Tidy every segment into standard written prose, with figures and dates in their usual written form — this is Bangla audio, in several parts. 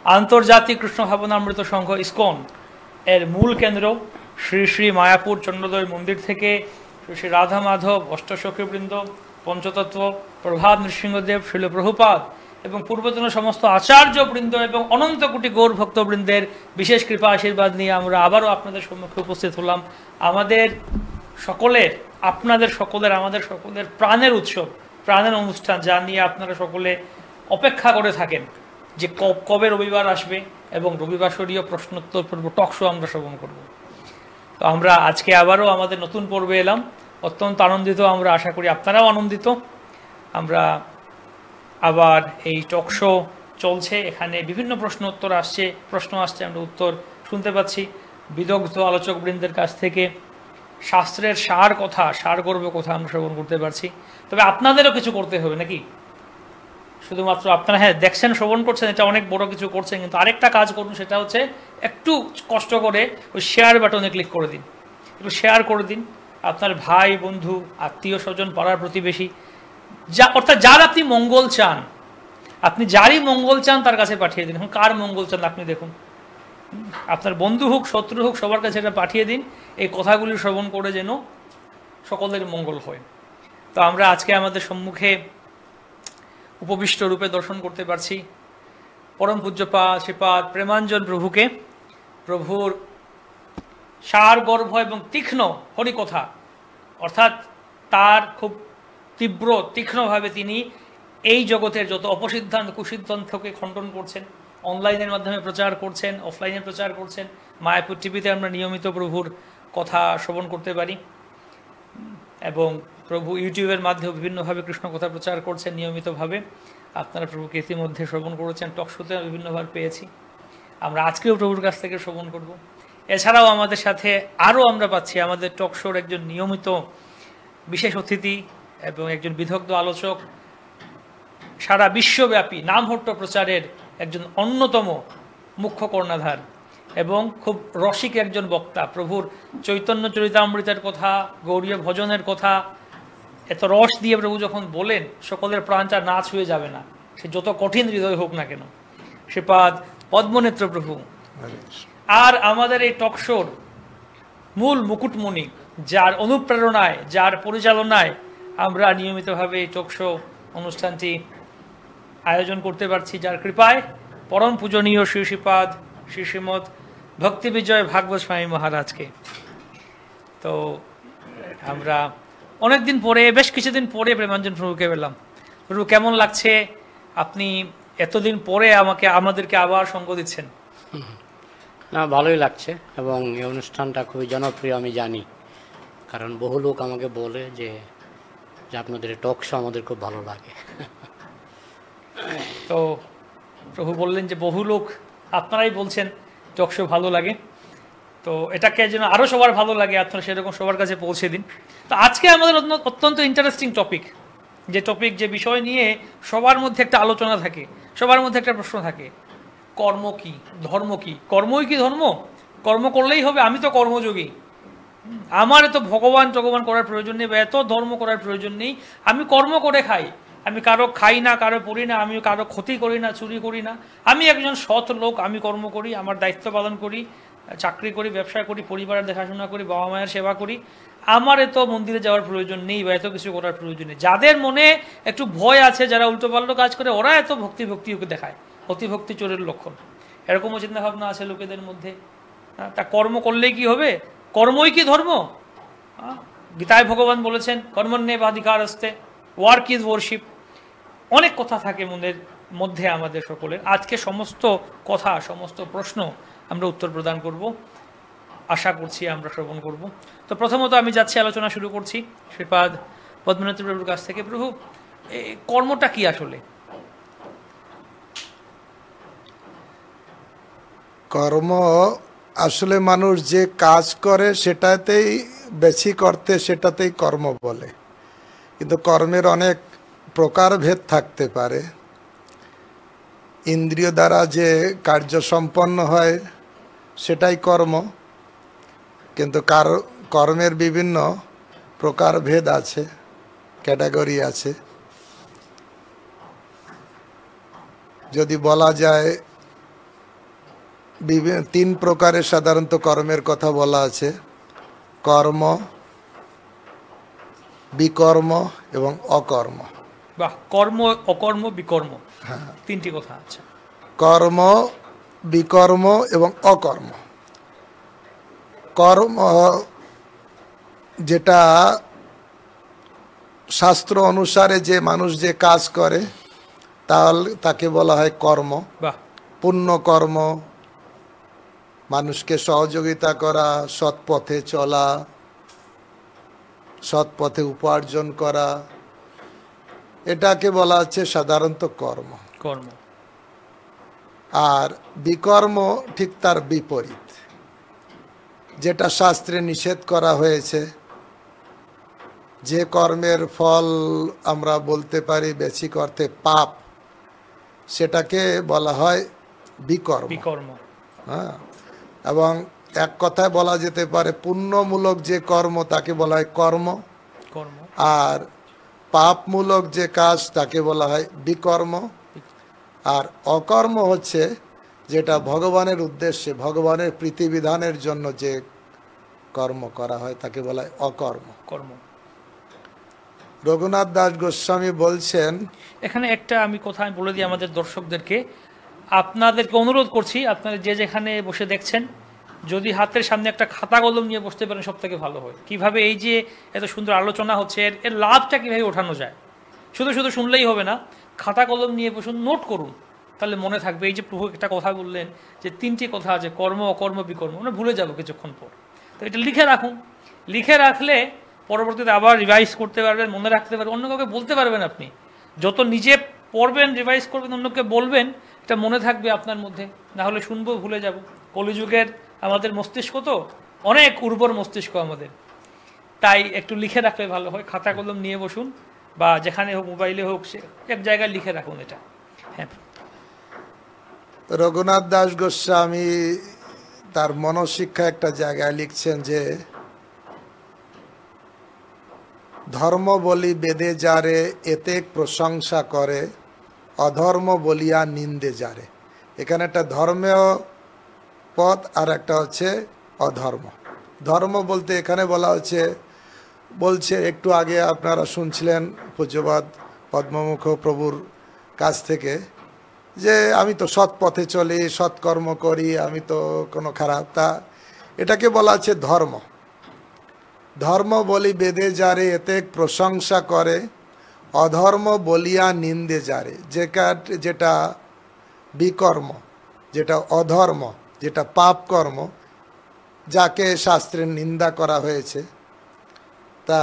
আন্তর্জাতিক কৃষ্ণ ভাবনামৃত সংঘ ইসকন এর মূল কেন্দ্র শ্রী শ্রী মায়াপুর চন্দ্রোদয় মন্দির থেকে শ্রী শ্রী রাধা মাধব, অষ্টসখীবৃন্দ, পঞ্চতত্ত্ব, প্রহ্লাদ নৃসিংহদেব, শিল প্রভুপাদ এবং পূর্বতন সমস্ত আচার্যবৃন্দ এবং অনন্ত কোটি গৌর ভক্তবৃন্দের বিশেষ কৃপা আশীর্বাদ নিয়ে আমরা আবারও আপনাদের সম্মুখে উপস্থিত হলাম। আমাদের সকলের, আপনাদের সকলের, আমাদের সকলের প্রাণের উৎসব, প্রাণের অনুষ্ঠান, যা নিয়ে আপনারা সকলে অপেক্ষা করে থাকেন যে কবে রবিবার আসবে এবং রবিবাসরীয় প্রশ্নোত্তর পর্ব টক শো আমরা শ্রবণ করব। তো আমরা আজকে আবারও আমাদের নতুন পর্বে এলাম, অত্যন্ত আনন্দিত। আমরা আশা করি আপনারাও আনন্দিত। আমরা আবার এই টক শো চলছে, এখানে বিভিন্ন প্রশ্ন আসছে, আমরা উত্তর শুনতে পাচ্ছি বিদগ্ধ আলোচকবৃন্দের কাছ থেকে। শাস্ত্রের সারগর্ভ কথা আমরা শ্রবণ করতে পারছি। তবে আপনাদেরও কিছু করতে হবে নাকি? শুধুমাত্র আপনারা দেখছেন, শ্রবণ করছেন, এটা অনেক বড় কিছু করছেন, কিন্তু আরেকটা কাজ করুন, সেটা হচ্ছে একটু কষ্ট করে ওই শেয়ার বাটনে ক্লিক করে দিন, একটু শেয়ার করে দিন আপনার ভাই, বন্ধু, আত্মীয় স্বজন, পাড়ার প্রতিবেশী, অর্থাৎ যার আপনি মঙ্গল চান, আপনি যারই মঙ্গল চান তার কাছে পাঠিয়ে দিন। এখন কার মঙ্গল চান আপনি দেখুন, আপনার বন্ধু হোক, শত্রু হোক, সবার কাছে এটা পাঠিয়ে দিন। এই কথাগুলি শ্রবণ করে যেন সকলের মঙ্গল হয়। তো আমরা আজকে আমাদের সম্মুখে উপবিষ্ট রূপে দর্শন করতে পারছি পরম পূজ্যপাদ শ্রীপাদ প্রেমাঞ্জন প্রভুকে। প্রভুর সারগর্ভ এবং তীক্ষ্ণ হরিকথা, অর্থাৎ তার খুব তীব্র তীক্ষ্ণভাবে তিনি এই জগতের যত অপসিদ্ধান্ত কুসিদ্ধান্তকে খণ্ডন করছেন, অনলাইনের মাধ্যমে প্রচার করছেন, অফলাইনে প্রচার করছেন। মায়াপুর টিভিতে আমরা নিয়মিত প্রভুর কথা শ্রবণ করতে পারি এবং প্রভু ইউটিউবের মাধ্যমে বিভিন্নভাবে কৃষ্ণ কথা প্রচার করছেন নিয়মিতভাবে। আপনারা প্রভুকে ইতিমধ্যে শ্রবণ করেছেন, টক শোতে বিভিন্নভাবে পেয়েছি। আমরা আজকেও প্রভুর কাছ থেকে শ্রবণ করব। এছাড়াও আমাদের সাথে আরও আমরা পাচ্ছি আমাদের টক শোর একজন নিয়মিত বিশেষ অতিথি এবং একজন বিদগ্ধ আলোচক, সারা বিশ্বব্যাপী নামহট্ট প্রচারের একজন অন্যতম মুখ্য কর্ণধার এবং খুব রসিক একজন বক্তা। প্রভুর চৈতন্য চরিতামৃতের কথা, গৌরীয় ভজনের কথা এত রস দিয়ে প্রভু যখন বলেন, সকলের প্রাণটা না ছুঁয়ে যাবে না, সে যত কঠিন হৃদয় হোক না কেন। শ্রীপাদ পদ্মনেত্র প্রভু আর আমাদের এই টক শোর মূল মুকুটমণি, যার অনুপ্রেরণায়, যার পরিচালনায় আমরা নিয়মিতভাবে এই টক শো অনুষ্ঠানটি আয়োজন করতে পারছি, যার কৃপায় পরম পূজনীয় শ্রী শ্রীপাদ শ্রী শ্রীমৎ ভক্তি বিজয় ভাগবত স্বামী মহারাজকে। তো আমরা অনেকদিন পরে, বেশ কিছুদিন পরে প্রেমাঞ্জন প্রভুকে পেলাম। প্রভু কেমন লাগছে? আপনি এতদিন পরে আমাদেরকে আবার সঙ্গ দিচ্ছেন। না, ভালোই লাগছে এবং এই অনুষ্ঠানটা খুবই জনপ্রিয় আমি জানি, কারণ বহু লোক আমাকে বলে যে আপনাদের টক শো আমাদের খুব ভালো লাগে। তো প্রভু বললেন যে বহু লোক, আপনারাই বলছেন টক শো ভালো লাগে, তো এটাকে যেন আরও সবার ভালো লাগে, আপনারা সেরকম সবার কাছে পৌঁছে দিন। তো আজকে আমাদের অত্যন্ত ইন্টারেস্টিং টপিক, যে বিষয় নিয়ে সবার মধ্যে একটা আলোচনা থাকে, সবার মধ্যে একটা প্রশ্ন থাকে, কর্ম কি, ধর্ম কি? কর্মই কি ধর্ম? কর্ম করলেই হবে? আমি তো কর্মযোগী, আমার এত ভগবান করার প্রয়োজন নেই, বা এত ধর্ম করার প্রয়োজন নেই, আমি কর্ম করে খাই, আমি কারো খাই না, কারো পড়ি না, আমি কারো ক্ষতি করি না, চুরি করি না, আমি একজন সৎ লোক, আমি কর্ম করি, আমার দায়িত্ব পালন করি, চাকরি করি, ব্যবসা করি, পরিবারের দেখাশোনা করি, বাবা মায়ের সেবা করি, আমার এত মন্দিরে যাওয়ার প্রয়োজন নেই বা এত কিছু করার প্রয়োজন নেই। যাদের মনে একটু ভয় আছে, যারা উল্টোপাল্টো কাজ করে, ওরা এত ভক্তি ওকে দেখায়, অতিভক্তি চোরের লক্ষণ, এরকমও চিন্তাভাবনা আছে লোকেদের মধ্যে। তা কর্ম করলেই কি হবে? কর্মই কি ধর্ম? গীতায় ভগবান বলেছেন কর্মণ্যেবাধিকার আসতে, ওয়ার্ক ইজ ওয়ারশিপ। অনেক কথা থাকে মনের মধ্যে আমাদের সকলের। আজকে সমস্ত কথা, সমস্ত প্রশ্ন আমরা উত্তর প্রদান করব, আশা করছি আমরা শ্রবণ করব। তো প্রথমত আমি যাচ্ছি, আলোচনা শুরু করছি শ্রীপাদ পদ্মনাথ প্রভুর কাছ থেকে। প্রভু, কর্মটা কি আসলে? কর্ম আসলে মানুষ যে কাজ করে সেটাতেই বেশি করতে, সেটাতেই কর্ম বলে। কিন্তু কর্মের অনেক প্রকারভেদ থাকতে পারে। ইন্দ্রিয় দ্বারা যে কার্য সম্পন্ন হয় সেটাই কর্ম, কিন্তু কর্মের বিভিন্ন প্রকারভেদ আছে, ক্যাটাগরি আছে। যদি বলা যায় বিভিন্ন 3 প্রকারের সাধারণত কর্মের কথা বলা আছে: কর্ম, বিকর্ম এবং অকর্ম। বাহ, কর্ম, অকর্ম, বিকর্ম, তিনটি কথা আছে। কর্ম, বিকর্ম এবং অকর্ম। কর্ম যেটা শাস্ত্র অনুসারে যে মানুষ যে কাজ করে তাকে বলা হয় কর্ম। বাহ, পুণ্য কর্ম, মানুষকে সহযোগিতা করা, সৎ পথে চলা, সৎ পথে উপার্জন করা, এটাকে বলা হচ্ছে সাধারণত কর্ম। কর্ম। আর বিকর্ম ঠিক তার বিপরীত, যেটা শাস্ত্রে নিষেধ করা হয়েছে। যে কর্মের ফল আমরা বলতে পারি বেশি অর্থে পাপ, সেটাকে বলা হয় বিকর্ম। বিকর্ম। হ্যাঁ, এবং এক কথায় বলা যেতে পারে পুণ্যমূলক যে কর্ম তাকে বলা হয় কর্ম, কর্ম। আর পাপমূলক যে কাজ তাকে বলা হয় বিকর্ম। আর অকর্ম হচ্ছে যেটা ভগবানের উদ্দেশ্যে, ভগবানের প্রীতিবিধানের জন্য যে কর্ম করা হয় তাকে বলা হয় অকর্ম। কর্ম। রঘুনাথ দাস গোস্বামী বলছেন, এখানে একটা আমি কথা আমি বলে দিই আমাদের দর্শকদেরকে, আপনাদেরকে অনুরোধ করছি, আপনারা যে যেখানে বসে দেখছেন, যদি হাতের সামনে একটা খাতা কলম নিয়ে বসতে পারেন সব থেকে ভালো হয়। কিভাবে এই যে এত সুন্দর আলোচনা হচ্ছে, এর লাভটা কিভাবে ওঠানো যায়। শুধু শুধু শুনলেই হবে না, খাতা কলম নিয়ে বসুন, নোট করুন, তাহলে মনে থাকবে। এই যে প্রভু একটা কথা বললেন যে 3টি কথা আছে, কর্ম, অকর্ম, বিকর্ম, আমরা ভুলে যাবো কিছুক্ষণ পর। তো এটা লিখে রাখুন। লিখে রাখলে পরবর্তীতে আবার রিভাইজ করতে পারবেন, মনে রাখতে পারবেন, অন্য কাউকে বলতে পারবেন। আপনি যত নিজে পড়বেন, রিভাইজ করবেন, অন্যকে বলবেন, এটা মনে থাকবে আপনার মধ্যে। না হলে শুনবো, ভুলে যাব। কলিযুগের আমাদের মস্তিষ্ক তো অনেক উর্বর মস্তিষ্ক আমাদের, তাই একটু লিখে রাখলে ভালো হয়। খাতা কলম নিয়ে বসুন, বা যেখানে হোক, মোবাইলে হোক, সে এক জায়গায় লিখে রাখুন এটা। হ্যাঁ, রঘুনাথ দাস গোস্বামী তার মনশিক্ষা একটা জায়গায় লিখছেন যে ধর্ম বলি বেদে যারে এতে প্রশংসা করে, অধর্ম বলিয়া নিন্দে যারে। এখানে একটা ধর্মেও পথ আর একটা হচ্ছে অধর্ম। ধর্ম বলতে এখানে বলা হচ্ছে, বলছে একটু আগে আপনারা শুনছিলেন পূজ্যপাদ পদ্মমুখ প্রভুর কাছ থেকে, যে আমি তো সৎ পথে চলি, সৎকর্ম করি, আমি তো কোনো খারাপ, তা এটাকে বলা হচ্ছে ধর্ম। ধর্ম বলি বেদে যারে এতে প্রশংসা করে, অধর্ম বলিয়া নিন্দে যারে। যেটা বিকর্ম, যেটা অধর্ম, যেটা পাপ কর্ম, যাকে শাস্ত্রের নিন্দা করা হয়েছে, তা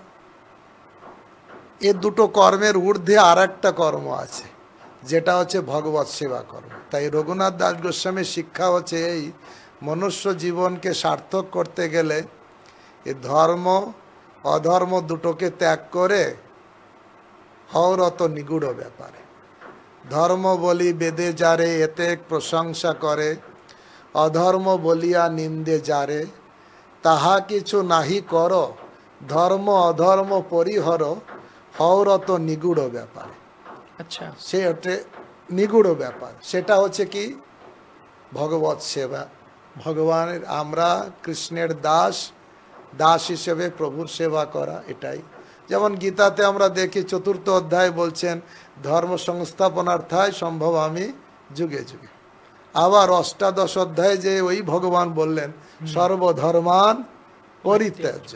এ দুটো কর্মের ঊর্ধ্বে আর একটা কর্ম আছে, যেটা হচ্ছে ভগবৎ সেবা কর্ম। তাই রঘুনাথ দাস গোস্বামীর শিক্ষা হচ্ছে এই, মনুষ্য জীবনকে সার্থক করতে গেলে এ ধর্ম অধর্ম দুটোকে ত্যাগ করে হওরত নিগুড় ব্যাপারে। ধর্ম বলি বেদে যারে এতে প্রশংসা করে, অধর্ম বলিয়া নিন্দে যারে, তাহা কিছু নাহি কর, ধর্ম অধর্ম পরিহর, হওরত নিগুড় ব্যাপারে। আচ্ছা, সে হচ্ছে নিগুড় ব্যাপার। সেটা হচ্ছে কি? ভগবৎ সেবা। ভগবানের, আমরা কৃষ্ণের দাস, দাস হিসেবে প্রভুর সেবা করা, এটাই। যেমন গীতাতে আমরা দেখি 4th অধ্যায় বলছেন, ধর্ম সংস্থাপনার্থায় সম্ভব আমি যুগে যুগে। আবার 8th অধ্যায়ে যে ওই ভগবান বললেন সর্বধর্মান পরিত্যাজ্য।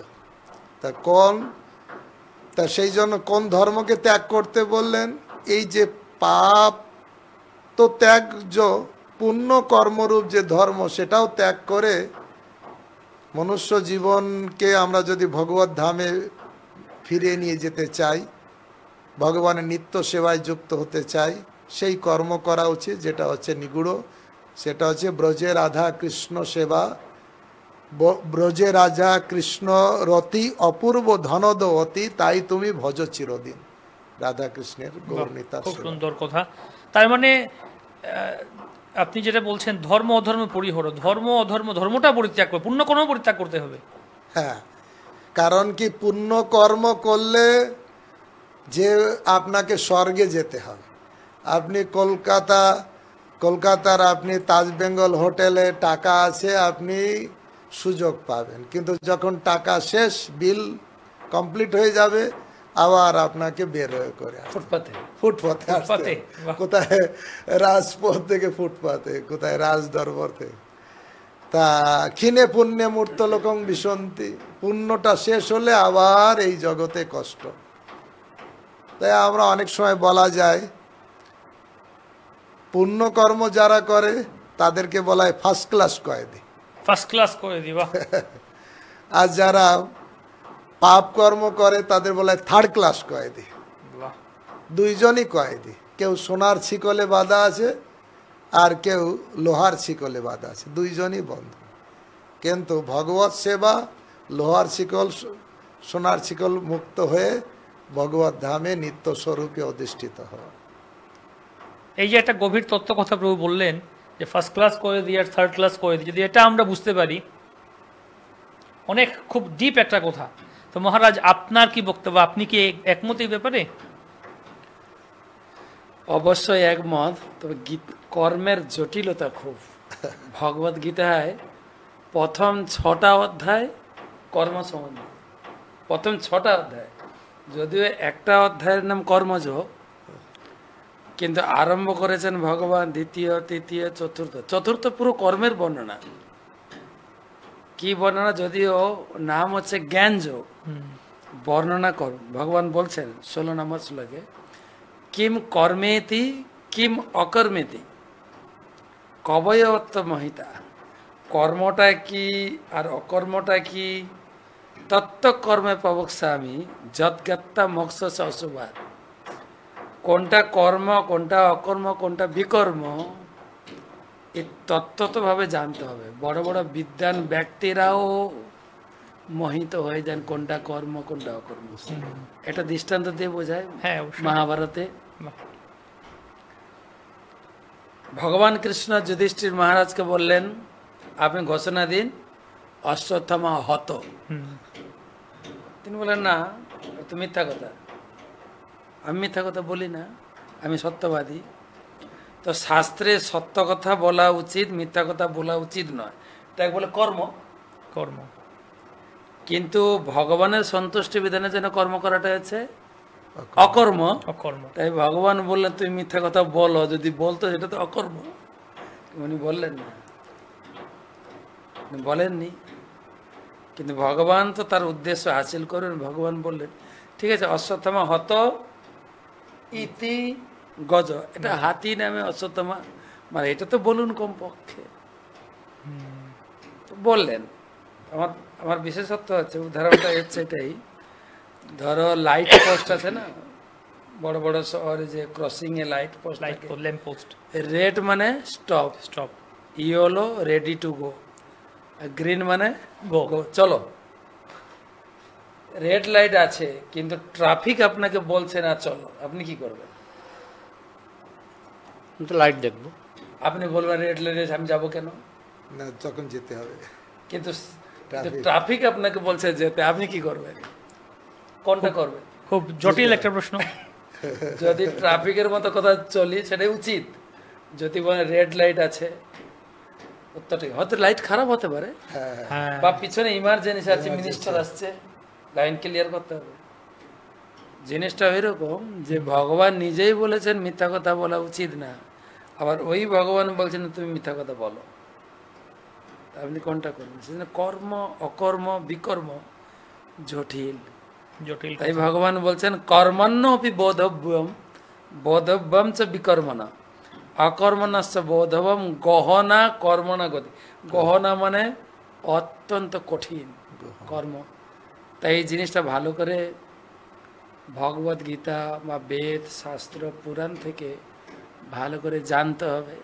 তা সেই জন্য কোন ধর্মকে ত্যাগ করতে বললেন? এই যে পাপ তো ত্যাজ্য, পুণ্য কর্মরূপ যে ধর্ম সেটাও ত্যাগ করে মনুষ্য জীবনকে আমরা যদি ভগবত ধামে ফিরিয়ে নিয়ে যেতে চাই, ভগবানের নিত্য সেবায় যুক্ত হতে চাই, সেই কর্ম করা উচিত, যেটা হচ্ছে নিগুড়। সেটা হচ্ছে ব্রজে রাধা কৃষ্ণ সেবা। ব্রজে রাজা কৃষ্ণ রতি অপূর্ব ধনদ অতি, তাই তুমি ভজ চিরদিন। রাধা কৃষ্ণের গৌরনীতা। খুব সুন্দর কথা। তার মানে আপনি যেটা বলছেন, ধর্ম অধর্ম পরিহর, ধর্ম অধর্ম, ধর্মটা পরিত্যাগ করে পুণ্য কর্ম পরিত্যাগ করতে হবে। হ্যাঁ, কারণ কি, পুণ্য কর্ম করলে যে আপনাকে স্বর্গে যেতে হবে। আপনি কলকাতার আপনি তাজ বেঙ্গল হোটেলে টাকা আছে, আপনি সুযোগ পাবেন, কিন্তু যখন টাকা শেষ, বিল কমপ্লিট হয়ে যাবে, আবার আপনাকে বের হয়ে করে আসতে হবে। ফুটপাতে ফুটপাতে আসতে ফুটপাতে, হবে। বাহ। কোথায় রাজপথ থেকে ফুটপাতে, কোথায় রাজ দরবার থেকে। তা ক্ষীণে পুণ্যে মূর্ত লোকং বিসন্তি, পুণ্যটা শেষ হলে আবার এই জগতে কষ্ট। তাই আমরা অনেক সময় বলা যায় পুণ্যকর্ম যারা করে তাদেরকে বলা হয় ফার্স্ট ক্লাস কয়েদি, ফার্স্ট ক্লাস করে দিবা। আর যারা পাপ কর্ম করে তাদের বলা হয় থার্ড ক্লাস কয়েদি। বাহ, দুইজনই কয়েদি, কেউ সোনার ছিকলে বাঁধা আছে আর কেউ লোহার ছিকলে বাঁধা আছে, দুইজনই বন্ধু। কিন্তু ভগবত সেবা, লোহার শিকল সোনার শিকল মুক্ত হয়ে ভগবত ধামে নিত্য স্বরূপে অধিষ্ঠিত হওয়া। এই যে একটা গভীর তত্ত্ব কথা প্রভু বললেন যে ফার্স্ট ক্লাস করে দিই আর থার্ড ক্লাস করে দিই, যদি এটা আমরা বুঝতে পারি, অনেক খুব ডিপ একটা কথা। তো মহারাজ, আপনার কি বক্তব্য? আপনি কি একমত এই ব্যাপারে? অবশ্যই একমত, তবে কর্মের জটিলতা খুব। ভগবদ গীতায় প্রথম 6টা অধ্যায় কর্ম সম্বন্ধে, প্রথম 6টা অধ্যায়, যদিও একটা অধ্যায়ের নাম কর্মযোগ, কিন্তু আরম্ভ করেছেন ভগবান দ্বিতীয়, তৃতীয়, চতুর্থ পুরো কর্মের বর্ণনা। কি বর্ণনা? যদিও নাম হচ্ছে জ্ঞানযোগ, বর্ণনা কর্ম। ভগবান বলছেন 16 নম্বর শ্লোকে, কিম কর্মেতি কিম অকর্মেতি কবয়ত্ব মহিতা, কর্মটা কি আর অকর্মটা কি, তত্ত্ব কর্মে প্রবক্ষ্যামি যদ্গত্তা মোক্ষ অশুভাৎ। কোনটা কর্ম, কোনটা অকর্ম, কোনটা বিকর্ম, এই তত্ত্বতভাবে জানতে হবে। বড় বড় বিদ্বান ব্যক্তিরাও মোহিত হয়ে যান কোনটা কর্ম কোনটা অকর্ম। এটা দৃষ্টান্ত দিয়ে বোঝায় হ্যাঁ, অবশ্যই। মহাভারতে। বাহ, ভগবান কৃষ্ণ যুধিষ্ঠির মহারাজকে বললেন, আপনি ঘোষণা দিন অশ্বত্থামা হত। তিনি বললেন, না, তো মিথ্যা কথা, আমি মিথ্যা কথা বলি না, আমি সত্যবাদী। তো শাস্ত্রে সত্য কথা বলা উচিত, মিথ্যা কথা বলা উচিত নয়, তাই বলে কর্ম। কর্ম। কিন্তু ভগবানের সন্তুষ্টি বিধানের জন্য কর্ম করাটা হচ্ছে অকর্ম। অকর্ম। তাই ভগবান বললেন, তুমি মিথ্যা কথা বলো, যদি বলতো সেটা তো অকর্ম। উনি বললেন না, উনি বলেননি। কিন্তু ভগবান তো তার উদ্দেশ্য হাসিল করবেন। ভগবান বললেন, ঠিক আছে, অশ্বত্থামা হত ইতি গজ, এটা হাতি নামে অশ্বত্থামা, মানে এটা তো বলুন কমপক্ষে। তো বললেন। আমার আমার বিশেষত্ব আছে, উদাহরণটা হচ্ছে এটাই, ধরো লাইট পোস্ট আছে না বড় বড় শহরে, যে ক্রসিং এ light post, light lamp post. Red মানে stop, stop. Yellow ready to go, green মানে গো। চলো। রেড লাইট আছে কিন্তু ট্রাফিক আপনাকে বলছে না চলো, আপনি কি করবেন? আমি তো লাইট দেখবো। আপনি বলবেন রেড লাইটে আমি যাবো কেন? না, তখন যেতে হবে। কিন্তু ট্রাফিক আপনাকে বলছে যেতে, আপনি কি করবেন? কোনটা করবেন? খুব জটিল একটা প্রশ্ন। যদি ট্রাফিকের মতো কথা চলি সেটাই উচিত। যদি বলে রেড লাইট আছে, উত্তরটা কি? হয়তো লাইট খারাপ হতে পারে, হ্যাঁ, বা পিছনে ইমার্জেন্সি আছে, মিনিস্টার আসছে, লাইন ক্লিয়ার করতে হবে। জিনিসটা এরকম যে ভগবান নিজেই বলেছেন মিথ্যা কথা বলা উচিত না, আবার ওই ভগবান বলছেন তুমি মিথ্যা কথা বলো। আপনি কোনটা করবেন? সেজন্য কর্ম অকর্ম বিকর্ম জটিল। জটিল। তাই ভগবান বলছেন কর্মণ্যপি বোধব্যম, বোধব্যম চ বিকর্মণা, অকর্মণস্য বোধবম গহনা কর্মণা গতি। গহনা মানে অত্যন্ত কঠিন কর্ম। তাই এই জিনিসটা ভালো করে ভগবদ গীতা বা বেদ শাস্ত্র পুরাণ থেকে ভালো করে জানতে হবে,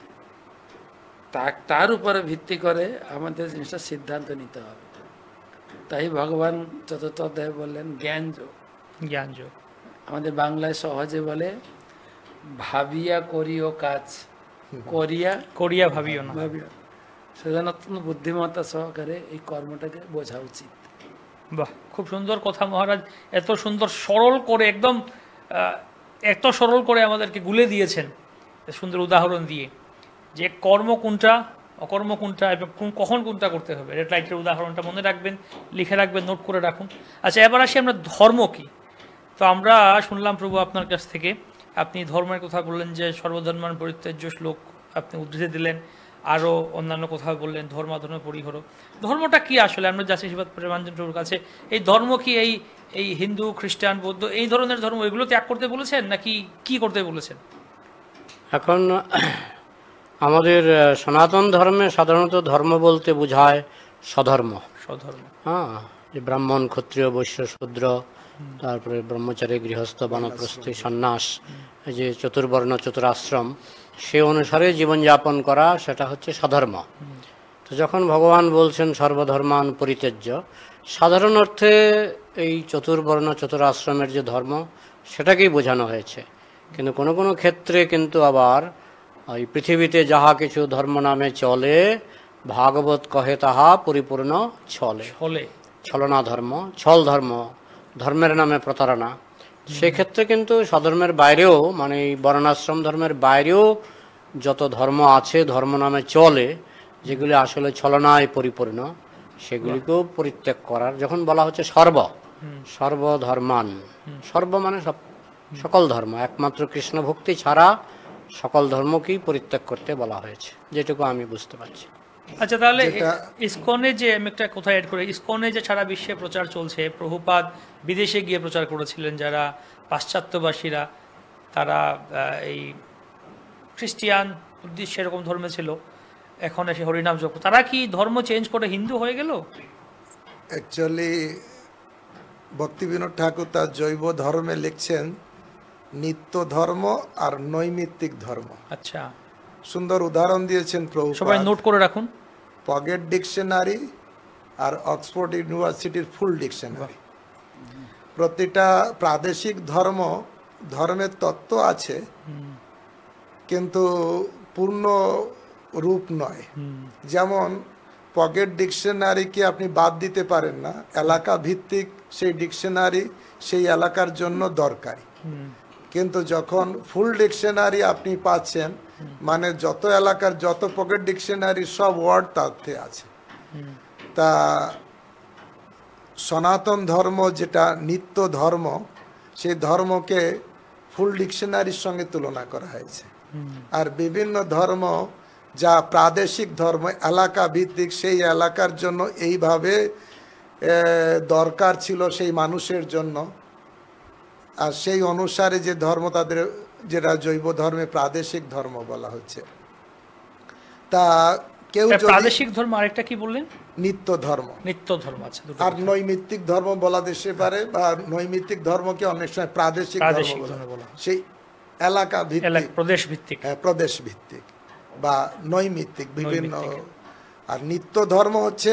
তার উপরে ভিত্তি করে আমাদের জিনিসটা সিদ্ধান্ত নিতে হবে। তাই ভগবান চতুর্থ অধ্যায়ে বললেন জ্ঞান যোগ। জ্ঞান যোগ আমাদের বাংলায় সহজে বলে ভাবিয়া করিও কাজ, করিয়া করিয়া ভাবিও না। ভাবিয়া। সেজন্য অত্যন্ত বুদ্ধিমত্তা সহকারে এই কর্মটাকে বোঝা উচিত। বাহ, খুব সুন্দর কথা মহারাজ। এত সুন্দর সরল করে, একদম এত সরল করে আমাদেরকে গুলে দিয়েছেন সুন্দর উদাহরণ দিয়ে। যে কর্ম কোনটা, অকর্ম কোনটা এবং কখন কোনটা করতে হবে। রেড লাইটের উদাহরণটা মনে রাখবেন, লিখে রাখবেন, নোট করে রাখুন। আচ্ছা, এবার আসি আমরা ধর্ম কি। তো আমরা শুনলাম প্রভু আপনার কাছ থেকে, আপনি ধর্মের কথা বললেন যে সর্বধর্মান পরিত্যাজ্য শ্লোক আপনি উদ্ধৃতি দিলেন, আরও অন্যান্য কথা বললেন, ধর্মাধর্ম পরিহর। ধর্মটা কি আসলে? আমরা যাচ্ছি শিবাদ প্রেমাঞ্জন প্রভুর কাছে, এই ধর্ম কি এই হিন্দু, খ্রিস্টান, বৌদ্ধ এই ধরনের ধর্ম এগুলো ত্যাগ করতে বলেছেন নাকি কি করতে বলেছেন? এখন আমাদের সনাতন ধর্মে সাধারণত ধর্ম বলতে বোঝায় স্বধর্ম। স্বধর্ম, হ্যাঁ, যে ব্রাহ্মণ, ক্ষত্রিয়, বৈশ্য, শূদ্র, তারপরে ব্রহ্মচারী, গৃহস্থ, বানপ্রস্থি, সন্ন্যাস, এই যে চতুর্বর্ণ চতুরাশ্রম, সে অনুসারে জীবনযাপন করা, সেটা হচ্ছে স্বধর্ম। তো যখন ভগবান বলছেন সর্বধর্মান পরিত্যাজ্য, সাধারণ অর্থে এই চতুর্বর্ণ চতুরাশ্রমের যে ধর্ম সেটাকেই বোঝানো হয়েছে। কিন্তু কোনো কোনো ক্ষেত্রে কিন্তু আবার এই পৃথিবীতে যাহা কিছু ধর্ম নামে চলে, ভাগবত কহে তাহা পরিপূর্ণ ছলে। হলে ছলনা ধর্ম, ছল ধর্ম, ধর্মের নামে প্রতারণা। সেক্ষেত্রে কিন্তু স্বধর্মের বাইরেও, মানে এই বর্ণাশ্রম ধর্মের বাইরেও যত ধর্ম আছে, ধর্ম নামে চলে, যেগুলি আসলে ছলনায় পরিপূর্ণ, সেগুলিকেও পরিত্যাগ করার, যখন বলা হচ্ছে সর্বধর্মান, সর্ব মানে সকল ধর্ম, একমাত্র কৃষ্ণ ভক্তি ছাড়া সকল ধর্মকেই পরিত্যাগ করতে বলা হয়েছে, যেটুকু আমি বুঝতে পারছি। আচ্ছা, তাহলে ইসকনে যে আমি একটা কথা অ্যাড করি, ইসকনে যে সারা বিশ্বে প্রচার চলছে, প্রভুপাদ বিদেশে গিয়ে প্রচার করেছিলেন, যারা পাশ্চাত্যবাসীরা তারা এই খ্রিস্টিয়ান বুদ্ধিস্ট সেরকম ধর্মে ছিল, এখন এসে হরিনাম জপ, তারা কি ধর্ম চেঞ্জ করে হিন্দু হয়ে গেল? অ্যাকচুয়ালি ভক্তিবিনোদ ঠাকুর তার জৈব ধর্মে লিখছেন নিত্য ধর্ম আর নৈমিত্তিক ধর্ম। আচ্ছা, সুন্দর উদাহরণ দিয়েছেন প্রভু, সবাই নোট করে রাখুন। পকেট ডিকশনারি আর অক্সফোর্ড ইউনিভার্সিটির ফুল ডিকশনারি। প্রতিটা প্রাদেশিক ধর্মের তত্ত্ব আছে, কিন্তু পূর্ণ রূপ নয়। যেমন পকেট ডিকশনারিকে আপনি বাদ দিতে পারেন না, এলাকা ভিত্তিক সেই ডিকশনারি সেই এলাকার জন্য দরকারি। কিন্তু যখন ফুল ডিকশনারি আপনি পাচ্ছেন, মানে যত এলাকার যত পকেট ডিকশনারি সব ওয়ার্ড তাতে আছে। তা সনাতন ধর্ম যেটা নিত্য ধর্ম, সেই ধর্মকে ফুল ডিকশনারির সঙ্গে তুলনা করা হয়েছে। আর বিভিন্ন ধর্ম যা প্রাদেশিক ধর্ম, এলাকা ভিত্তিক, সেই এলাকার জন্য এইভাবে দরকার ছিল সেই মানুষের জন্য, আর সেই অনুসারে যে ধর্ম তাদের, যেটা জৈব ধর্মে প্রাদেশিক ধর্ম বলা হচ্ছে। তা কেউ প্রাদেশিক ধর্ম, আরেকটা কি বললেন? নিত্য ধর্ম। নিত্য ধর্ম, আচ্ছা। আর নৈমিত্তিক ধর্ম বলা যেতে পারে, বা নৈমিত্তিক ধর্মকে অনেক সময় প্রাদেশিক ধর্ম বলা, সেই এলাকা ভিত্তিক, প্রদেশ ভিত্তিক, প্রদেশ ভিত্তিক বা নৈমিত্তিক বিভিন্ন। আর নিত্য ধর্ম হচ্ছে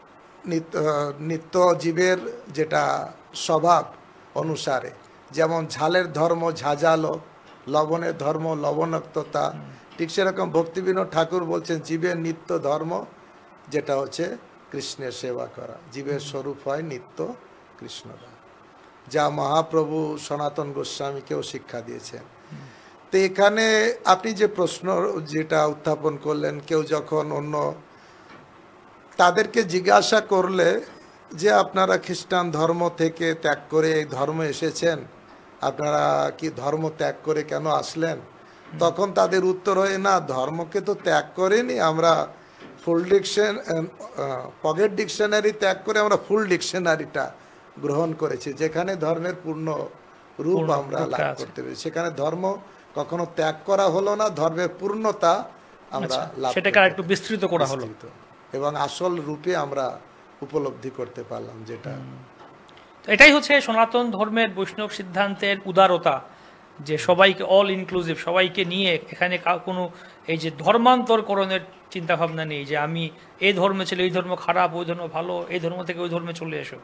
নিত্য জীবের যেটা স্বভাব অনুসারে, যেমন ঝালের ধর্ম ঝাঁঝালো, লবণের ধর্ম লবণাক্ততা, ঠিক সেরকম ভক্তিবিনোদ ঠাকুর বলছেন জীবের নিত্য ধর্ম যেটা হচ্ছে কৃষ্ণের সেবা করা। জীবের স্বরূপ হয় নিত্য কৃষ্ণদা, যা মহাপ্রভু সনাতন গোস্বামীকেও শিক্ষা দিয়েছেন। তো এখানে আপনি যে প্রশ্ন যেটা উত্থাপন করলেন, কেউ যখন অন্য তাদেরকে জিজ্ঞাসা করলে যে আপনারা খ্রিস্টান ধর্ম থেকে ত্যাগ করে এই ধর্ম এসেছেন, আপনারা কি ধর্ম ত্যাগ করে কেন আসলেন, তখন তাদের উত্তর হয়, না ধর্মকে তো ত্যাগ করিনি, আমরা ফুল পকেট ডিকশনারি ত্যাগ করে আমরা ফুল ডিকশনারিটা গ্রহণ করেছি, যেখানে ধর্মের পূর্ণ রূপ আমরা লাভ করতে পেরেছি। সেখানে ধর্ম কখনো ত্যাগ করা হলো না, ধর্মের পূর্ণতা আমরা লাভ, সেটাকে আরেকটু বিস্তৃত করা হলো এবং আসল রূপে আমরা উপলব্ধি করতে পারলাম। যেটা এটাই হচ্ছে সনাতন ধর্মের বৈষ্ণব সিদ্ধান্তের উদারতা, যে সবাইকে অল ইনক্লুসিভ, সবাইকে নিয়ে, এখানে কোনো এই যে ধর্মান্তরকরণের চিন্তা ভাবনা নেই, যে আমি এই ধর্মে ছিল, এই ধর্ম খারাপ, ওই ধর্ম ভালো, এই ধর্ম থেকে ওই ধর্মে চলে এসো।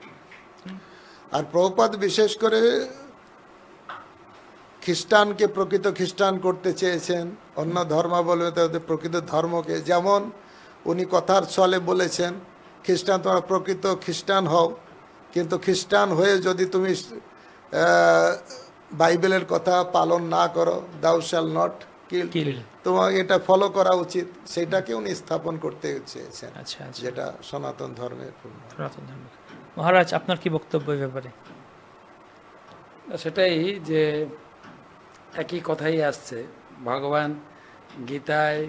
আর প্রভুপাদ বিশেষ করে খ্রিস্টানকে প্রকৃত খ্রিস্টান করতে চেয়েছেন, অন্য ধর্মাবলম্বী প্রকৃত ধর্মকে, যেমন উনি কথার ছলে বলেছেন খ্রিস্টান তোমরা প্রকৃত খ্রিস্টান হও, কিন্তু খ্রিস্টান হয়ে যদি তুমি বাইবেলের কথা পালন না করো, দাউ শ্যাল নট কিল, তোমার এটা ফলো করা উচিত, সেটাকে উনি স্থাপন করতে চেয়েছেন, আচ্ছা আচ্ছা, যেটা সনাতন ধর্মের পূর্ণ। সনাতন ধর্ম। মহারাজ, আপনার কি বক্তব্য এই ব্যাপারে? সেটাই যে একই কথাই আসছে, ভগবান গীতায়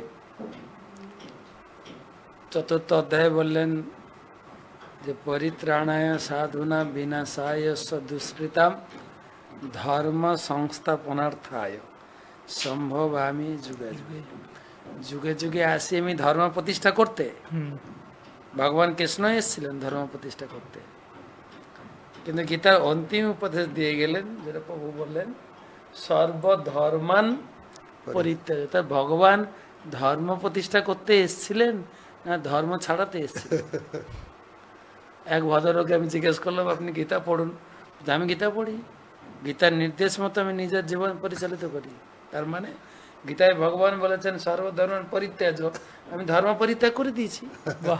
4th অধ্যায়ে বললেন যে পরিত্রাণায় সাধুনা বিনাশায় দুষ্কৃতাম ধর্ম সংস্থাপনার্থায় সম্ভবামি যুগে যুগে। যুগে যুগে আসি আমি ধর্ম প্রতিষ্ঠা করতে। ভগবান কৃষ্ণ এসেছিলেন ধর্ম প্রতিষ্ঠা করতে, কিন্তু গীতার অন্তিম উপদেশ দিয়ে গেলেন, যেটা প্রভু বললেন সর্বধর্মান পরিত্যাগ। তার ভগবান ধর্ম প্রতিষ্ঠা করতে এসেছিলেন না ধর্ম ছাড়াতে এসেছিলেন? এক ভদ্রলোককে আমি জিজ্ঞেস করলাম, আপনি গীতা পড়ুন। আমি গীতা পড়ি, গীতার নির্দেশ মতো আমি নিজের জীবন পরিচালিত করি। তার মানে গীতায় ভগবান বলেছেন সর্বধর্ম পরিত্যাগ, আমি ধর্ম পরিত্যাগ করে দিয়েছি। বাহ,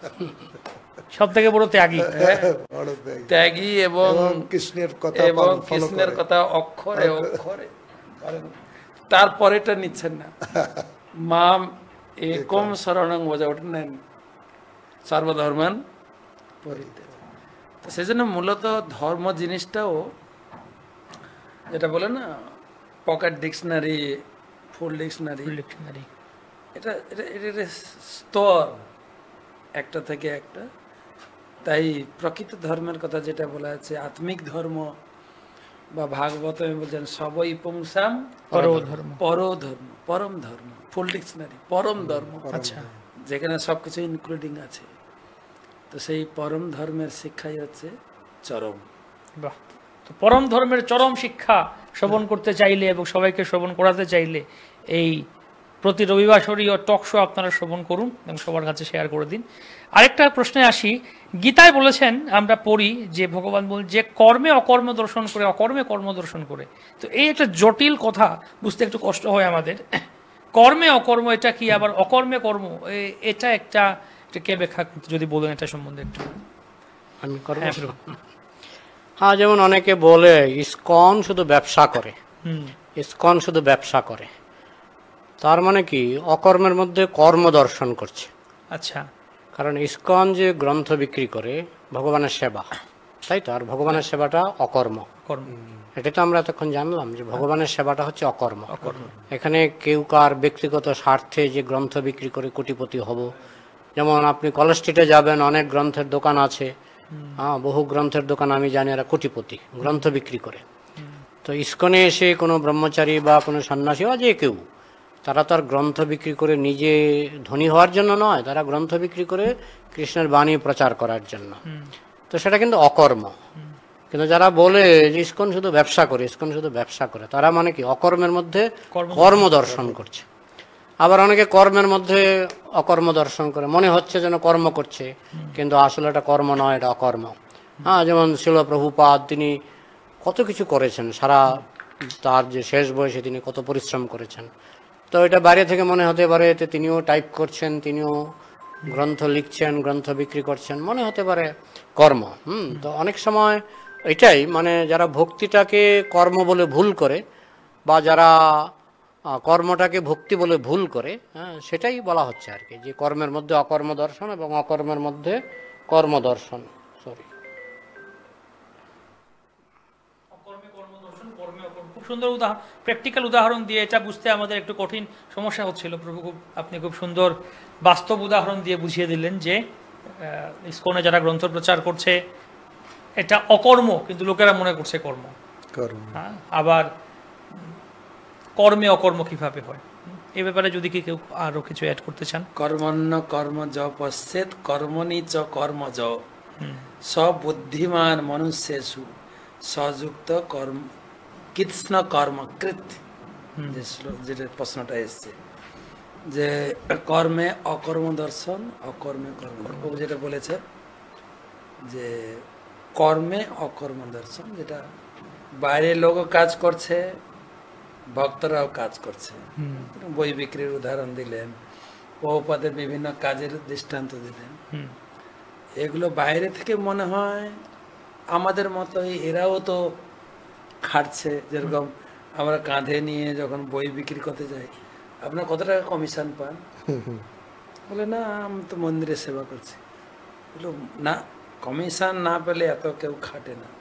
সব থেকে বড় ত্যাগী। ত্যাগী এবং কৃষ্ণের কথা এবং follow কৃষ্ণের করে। কথা অক্ষরে অক্ষরে পালন। তারপরেটা নিচ্ছেন না, মাম একম শরণং বোঝা, ওটা নেন সর্বধর্মান পরিত্যাগ। তো সেজন্য মূলত ধর্ম জিনিসটাও, যেটা বলে না pocket dictionary, full dictionary, dictionary, এটা এটা এটা স্তর একটা থেকে একটা। তাই প্রকৃত ধর্মের কথা যেটা বলা আছে, আত্মিক ধর্ম বা ভাগবত বলছেন সবই পুংসাম পরধর্ম, পরধর্ম, পরম ধর্ম, ফুল ডিকশনারি, পরম ধর্ম, আচ্ছা, যেখানে সবকিছু ইনক্লুডিং আছে। তো সেই পরম ধর্মের শিক্ষাই হচ্ছে চরম। বাহ। তো পরম ধর্মের চরম শিক্ষা শ্রবণ করতে চাইলে এবং সবাইকে শ্রবণ করাতে চাইলে এই প্রতি রবিবাসরীয় টক শো আপনারা শ্রবণ করুন এবং সবার কাছে শেয়ার করে দিন। আরেকটা প্রশ্নে আসি, গীতায় বলেছেন, আমরা পড়ি যে ভগবান বলেন যে কর্মে অকর্ম দর্শন করে, অকর্মে কর্ম দর্শন করে। তো এই একটা জটিল কথা, বুঝতে একটু কষ্ট হয় আমাদের। কর্মে অকর্ম এটা কি, আবার অকর্মে কর্ম এটা একটা কে ব্যাখ্যা করতে, যদি বলেন এটা সম্বন্ধে একটু। আমি করব। হ্যাঁ, যেমন অনেকে বলে ইসকন শুধু ব্যবসা করে, ইসকন শুধু ব্যবসা করে, তার মানে কি অকর্মের মধ্যে কর্ম দর্শন করছে। আচ্ছা, কারণ ইসকন যে গ্রন্থ বিক্রি করে ভগবানের সেবা, তাই তো, আর ভগবানের সেবাটা অকর্ম। কর্ম, এটা তো আমরা এতক্ষণ জানলাম যে ভগবানের সেবাটা হচ্ছে অকর্ম। এখানে কেউ কার ব্যক্তিগত স্বার্থে যে গ্রন্থ বিক্রি করে কোটিপতি হব, যেমন আপনি কলেজ স্ট্রিটে যাবেন, অনেক গ্রন্থের দোকান আছে, হ্যাঁ, বহু গ্রন্থের দোকান আমি জানি, এরা কোটিপতি গ্রন্থ বিক্রি করে। তো ইসকনে এসে কোনো ব্রহ্মচারী বা কোনো সন্ন্যাসী বা যে কেউ, তারা তো আর গ্রন্থ বিক্রি করে নিজে ধনী হওয়ার জন্য নয়, তারা গ্রন্থ বিক্রি করে কৃষ্ণের বাণী প্রচার করার জন্য। তো সেটা কিন্তু অকর্ম। কিন্তু যারা বলে যে ইসকন শুধু ব্যবসা করে, ইসকন শুধু ব্যবসা করে, তারা মানে কি অকর্মের মধ্যে কর্ম দর্শন করছে। আবার অনেকে কর্মের মধ্যে অকর্ম দর্শন করে, মনে হচ্ছে যেন কর্ম করছে, কিন্তু আসলে এটা কর্ম নয়, এটা অকর্ম। হ্যাঁ, যেমন শিল প্রভুপাদ, তিনি কত কিছু করেছেন, সারা তার যে শেষ বয়সে তিনি কত পরিশ্রম করেছেন। তো এটা বাইরে থেকে মনে হতে পারে যে তিনিও টাইপ করছেন, তিনিও গ্রন্থ লিখছেন, গ্রন্থ বিক্রি করছেন, মনে হতে পারে কর্ম। তো অনেক সময় এটাই মানে যারা ভক্তিটাকে কর্ম বলে ভুল করে, বা যারা কর্মটাকে ভক্তি বলে ভুল করে, হ্যাঁ, সেটাই বলা হচ্ছে আর কি, যে কর্মের মধ্যে অকর্ম দর্শন এবং অকর্মের মধ্যে কর্ম দর্শন। সরি, খুব সুন্দর উদাহরণ, প্র্যাকটিক্যাল উদাহরণ দিয়ে এটা বুঝতে আমাদের একটু কঠিন সমস্যা হচ্ছিল। প্রভু আপনি খুব সুন্দর বাস্তব উদাহরণ দিয়ে বুঝিয়ে দিলেন যে ইসকনে যারা গ্রন্থ প্রচার করছে এটা অকর্ম, কিন্তু লোকেরা মনে করছে কর্ম। হ্যাঁ, আবার কর্মে অকর্ম কিভাবে হয়, এই ব্যাপারে যদি কি কেউ আরো কিছু অ্যাড করতে চান। কর্মণ্য কর্ম য পশ্চেত কর্মণি চ কর্ম য সবুদ্ধিমান মনুষ্যেষু সযুক্ত কর্ম কৃষ্ণ কর্মকৃত। যেটা প্রশ্নটা এসছে যে কর্মে অকর্ম দর্শন, অকর্মে কর্ম। প্রভু যেটা বলেছে যে কর্মে অকর্ম দর্শন, যেটা বাইরের লোকও কাজ করছে, ভক্তরাও কাজ করছে। বই বিক্রির উদাহরণ দিলেন, প্রভুপাদের বিভিন্ন কাজের দৃষ্টান্ত দিলেন। এগুলো বাইরে থেকে মনে হয় আমাদের মতোই এরাও তো খাটছে। যেরকম আমরা কাঁধে নিয়ে যখন বই বিক্রি করতে যাই, আপনার কত টাকা কমিশন পান? বলে না আমি তো মন্দিরে সেবা করছি। বললো না, কমিশন না পেলে এত কেউ খাটে না।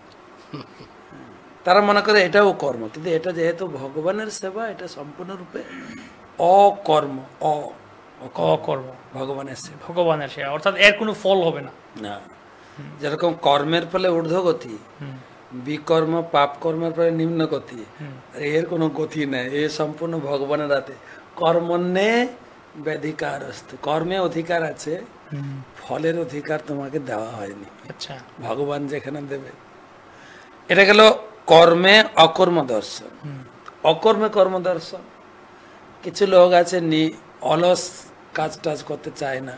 তারা মনে করে এটাও কর্ম, কিন্তু এটা যেহেতু ভগবানের সেবা, এটা সম্পূর্ণরূপে অকর্ম, অকর্ম, ভগবানের সেবা। ভগবানের সেবা, অর্থাৎ এর কোনো ফল হবে না। না, যেরকম কর্মের ফলে ঊর্ধ্বগতি, বিকর্ম পাপ কর্মের ফলে নিম্নগতি, আর এর কোনো গতি নেই, এ সম্পূর্ণ ভগবানের হাতে। কর্মণ্যে ব্যাধিকার আসতে, কর্মে অধিকার আছে, ফলের অধিকার তোমাকে দেওয়া হয়নি। আচ্ছা, ভগবান যেখানে দেবে। এটা গেল কর্মে অকর্ম দর্শন। অকর্মে কর্ম দর্শন। কিছু লোক আছে অলস, কাজ টাজ করতে চায় না,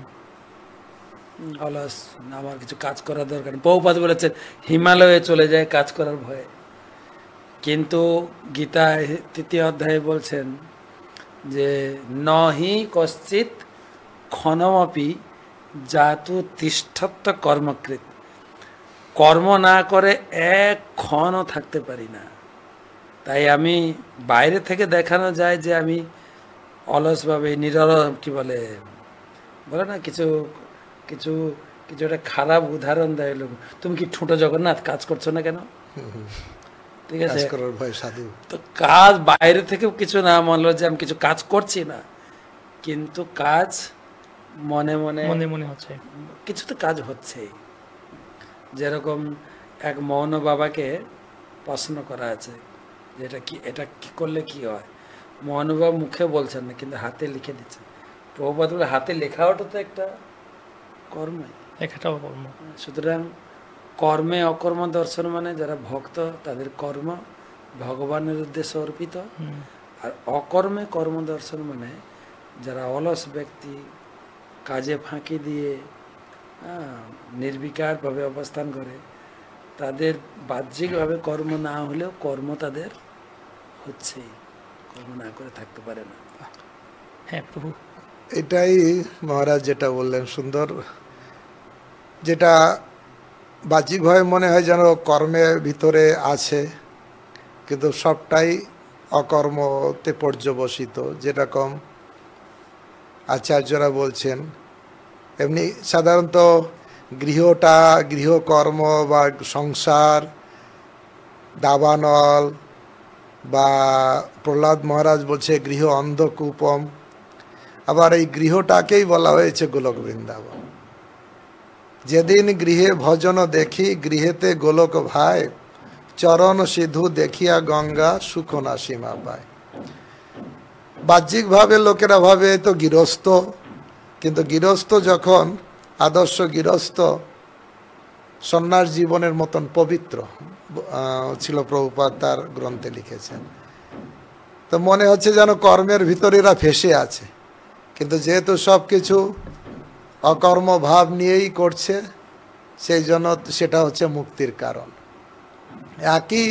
অলস, আমার কিছু কাজ করার দরকার নেই। প্রভুপাদ বলেছেন হিমালয়ে চলে যায় কাজ করার ভয়ে। কিন্তু গীতা 3য় অধ্যায়ে বলছেন যে নহি কশ্চিৎ ক্ষণমপি জাতু তিষ্ঠত্ব কর্মকৃত। কর্ম না করে এক ক্ষণও থাকতে পারি না। তাই আমি বাইরে থেকে দেখানো যায় যে আমি অলসভাবে কি বলে না, কিছু কিছু কিছু একটা খারাপ উদাহরণ দেয় লোক, তুমি কি ঠুঁটো জগন্নাথ কাজ করছো না কেন? ঠিক আছে, তো কাজ বাইরে থেকে কিছু না মনে হলো যে আমি কিছু কাজ করছি না, কিন্তু কাজ মনে মনে মনে মনে হচ্ছে, কিছু তো কাজ হচ্ছে। যেরকম এক মৌন বাবাকে প্রশ্ন করা আছে যে এটা কি করলে কি হয়। মৌন বাবা মুখে বলছেন না, কিন্তু হাতে লিখে দিচ্ছেন। প্রভুপাদ বলে হাতে লেখাওটা তো একটা কর্মই, লেখাটাও কর্ম। সুতরাং কর্মে অকর্ম দর্শন মানে যারা ভক্ত তাদের কর্ম ভগবানের উদ্দেশ্যে অর্পিত, আর অকর্মে কর্ম দর্শন মানে যারা অলস ব্যক্তি, কাজে ফাঁকি দিয়ে নির্বিকারভাবে অবস্থান করে, তাদের বাহ্যিকভাবে কর্ম না হলেও কর্ম তাদের হচ্ছেই, কর্ম না করে থাকতে পারে না। হ্যাঁ প্রভু, এটাই মহারাজ যেটা বললেন সুন্দর, যেটা বাহ্যিকভাবে মনে হয় যেন কর্মের ভিতরে আছে, কিন্তু সবটাই অকর্মতে পর্যবসিত। যেরকম আচার্যরা বলছেন, এমনি সাধারণত গৃহকর্ম বা সংসার, দাবানল, বা প্রহ্লাদ মহারাজ বলছে গৃহ অন্ধকূপম, আবার এই গৃহটাকেই বলা হয়েছে গোলক বৃন্দাবন। যেদিন গৃহে ভজন দেখি, গৃহেতে গোলক ভাই, চরণ সিধু দেখিয়া গঙ্গা সুখ না সীমা পায়। বাহ্যিকভাবে লোকেরা ভাবে তো গৃহস্থ, কিন্তু গৃহস্থ যখন আদর্শ গৃহস্থ সন্ন্যাস জীবনের মতন পবিত্র ছিল, প্রভুপাদ তার গ্রন্থে লিখেছেন। তো মনে হচ্ছে যেন কর্মের ভিতরে এরা ফেসে আছে, কিন্তু যেহেতু সব কিছু অকর্ম ভাব নিয়েই করছে, সেই জন্য সেটা হচ্ছে মুক্তির কারণ। একই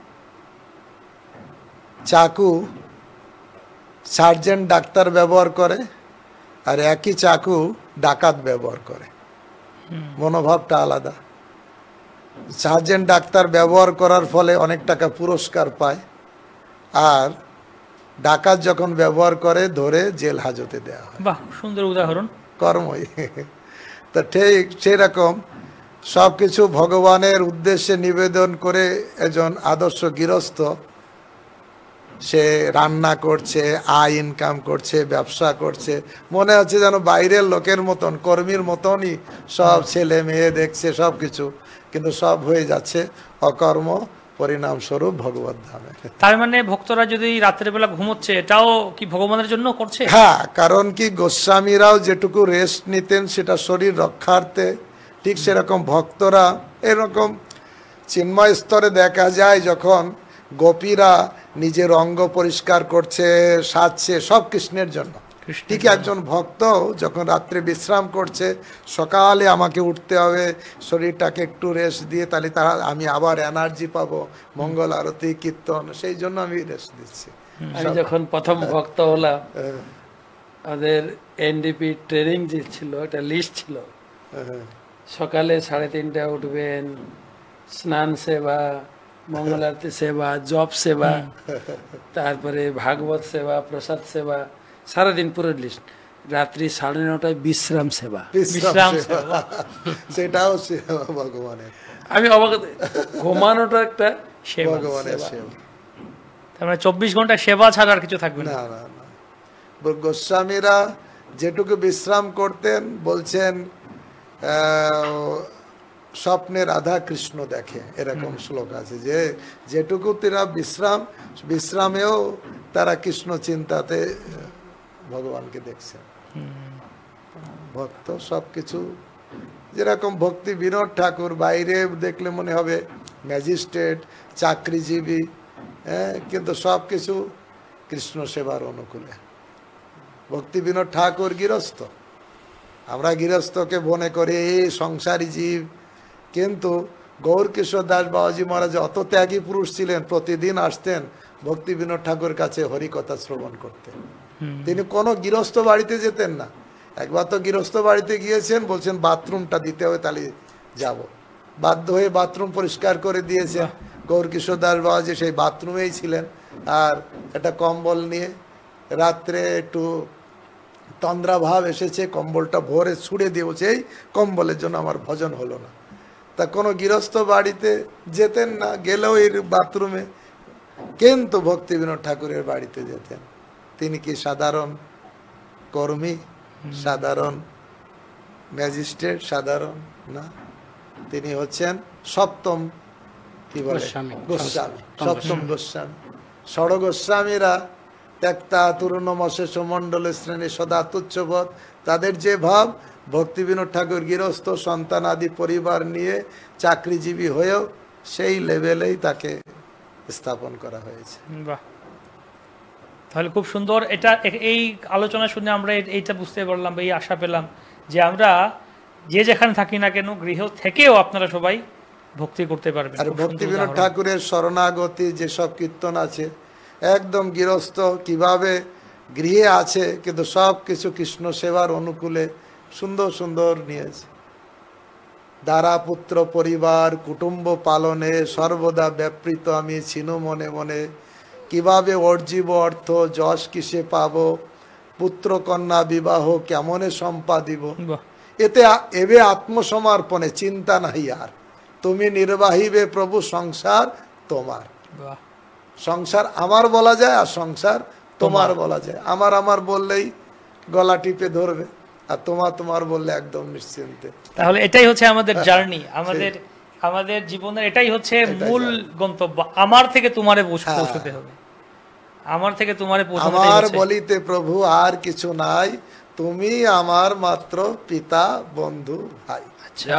চাকু সার্জেন্ট ডাক্তার ব্যবহার করে, আর একই চাকু ডাকাত ব্যবহার করে, মনোভাবটা আলাদা। সার্জেন্ট ডাক্তার ব্যবহার করার ফলে অনেক টাকা পুরস্কার পায়, আর ডাকাত যখন ব্যবহার করে ধরে জেল হাজতে দেওয়া হয়। বাহ, সুন্দর উদাহরণ। কর্মই তো ঠিক সেরকম সব কিছু ভগবানের উদ্দেশ্যে নিবেদন করে একজন আদর্শ গৃহস্থ সে রান্না করছে, আয় ইনকাম করছে, ব্যবসা করছে, মনে হচ্ছে যেন বাইরের লোকের মতন, কর্মীর মতনই সব ছেলে মেয়ে দেখছে সব কিছু, কিন্তু সব হয়ে যাচ্ছে অকর্ম, পরিণাম স্বরূপ ভগবত ধামে। তার মানে ভক্তরা যদি রাতের বেলা ঘুমোচ্ছে, এটাও কি ভগবানের জন্য করছে? হ্যাঁ, কারণ কি গোস্বামীরাও যেটুকু রেস্ট নিতেন সেটা শরীর রক্ষার্থে, ঠিক সেরকম ভক্তরা এরকম চিন্ময় স্তরে দেখা যায় যখন গোপীরা নিজের অঙ্গ পরিষ্কার করছে, সাজছে, সব কৃষ্ণের জন্য। ঠিক একজন ভক্ত যখন রাত্রে বিশ্রাম করছে, সকালে আমাকে উঠতে হবে, শরীরটাকে একটু রেস্ট দিয়ে, তাহলে আমি আবার এনার্জি পাবো, মঙ্গল আরতি কীর্তন, সেই জন্য আমি রেস্ট দিচ্ছি। আমি যখন প্রথম ভক্ত হলাম, আমাদের এনডিপি ট্রেনিং যে ছিল, একটা লিস্ট ছিল, সকালে 3:30টায় উঠবেন, স্নান সেবা, মঙ্গল আরতি সেবা, জপ সেবা, তারপরে ভাগবত সেবা, প্রসাদ সেবা, সারাদিন পুরো লিস্ট। রাত্রি 9:30টায় বিশ্রাম সেবা। বিশ্রাম সেবা, সেটাও সেবা ভগবানের, আমি অবাক, ঘুমানোটা একটা সেবা। ভগবানের সেবা। তার মানে 24 ঘন্টা সেবা ছাড়া আর কিছু থাকবে না। না না না, গোস্বামীরা যেটুকু বিশ্রাম করতেন, বলছেন স্বপ্নে রাধা কৃষ্ণ দেখে, এরকম শ্লোক আছে যে যেটুকু তারা বিশ্রামেও তারা কৃষ্ণ চিন্তাতে ভগবানকে দেখছেন। ভক্ত সবকিছু, যেরকম ভক্তি বিনোদ ঠাকুর বাইরে দেখলে মনে হবে ম্যাজিস্ট্রেট, চাকরিজীবী, কিন্তু সবকিছু কৃষ্ণ সেবার অনুকূলে। ভক্তি বিনোদ ঠাকুর গৃহস্থ, আমরা গৃহস্থকে মনে করি এই সংসারী জীব, কিন্তু গৌরকিশোর দাস বাবাজি মহারাজ অত ত্যাগী পুরুষ ছিলেন, প্রতিদিন আসতেন ভক্তি বিনোদ ঠাকুর কাছে হরিকথা শ্রবণ করতে। তিনি কোনো গৃহস্থ বাড়িতে যেতেন না। একবার তো গৃহস্থ বাড়িতে গিয়েছেন, বলছেন বাথরুমটা দিতে হবে, তাহলে যাব। বাধ্য হয়ে বাথরুম পরিষ্কার করে দিয়েছেন। গৌরকিশোর দাস বাবাজি সেই বাথরুমেই ছিলেন, আর একটা কম্বল নিয়ে, রাত্রে একটু তন্দ্রা ভাব এসেছে, কম্বলটা ভোরে ছুঁড়ে দিয়ে বলছে এই কম্বলের জন্য আমার ভজন হলো না। তা কোনো গৃহস্থ বাড়িতে যেতেন না, গেলেও এই বাথরুমে, কিন্তু ভক্তি বিনোদ ঠাকুরের বাড়িতে যেতেন। তিনি কি সাধারণ কর্মী, সাধারণ ম্যাজিস্ট্রেট, সাধারণ না, তিনি হচ্ছেন সপ্তম কি বলে গোস্বামী, সপ্তম গোস্বামী। ষড় গোস্বামীরা ত্যক্তা তরুণমশেষ মণ্ডলের শ্রেণী সদা তুচ্ছবোধ, তাদের যে ভাব, ভক্তি বিনোদ ঠাকুর গৃহস্থ, সন্তান আদি পরিবার নিয়ে চাকরিজীবী হয়েও সেই লেভেলেই তাকে স্থাপন করা হয়েছে। বাহ, তাহলে খুব সুন্দর। এটা এই আলোচনা শুনে আমরা এইটা বুঝতে পারলাম, এই আশা পেলাম যে আমরা যে যেখানে থাকি না কেন, গৃহ থেকেও আপনারা সবাই ভক্তি করতে পারবেন। আর ভক্তি বিনোদ ঠাকুরের শরণাগতি যেসব কীর্তন আছে, একদম গৃহস্থ কিভাবে গৃহে আছে, কিন্তু সব কিছু কৃষ্ণ সেবার অনুকূলে সুন্দর সুন্দর নিয়েছে। দ্বারা পুত্র পরিবার কুটুম্ব পালনে সর্বদা ব্যাপৃত আমি ছিনু মনে মনে, কিভাবে অর্জিব অর্থ যশ কিসে পাবো, পুত্র কন্যা বিবাহ কেমনে সম্পাদিব, এতে এবে আত্মসমর্পণে চিন্তা নাহি আর, তুমি নির্বাহিবে প্রভু সংসার তোমার। সংসার আমার বলা যায়, আর সংসার তোমার বলা যায়। আমার আমার বললেই গলা টিপে ধরবে, আর তোমার তোমার বললে একদম নিশ্চিন্তে। তাহলে এটাই হচ্ছে আমাদের জার্নি, আমাদের জীবনের এটাই হচ্ছে মূল গন্তব্য। আমার থেকে তোমারে পৌঁছতে হবে, আমার থেকে তোমারে পৌঁছাতে হবে। আমার বলিতে প্রভু আর কিছু নাই, তুমি আমার মাত্র পিতা বন্ধু ভাই। আচ্ছা,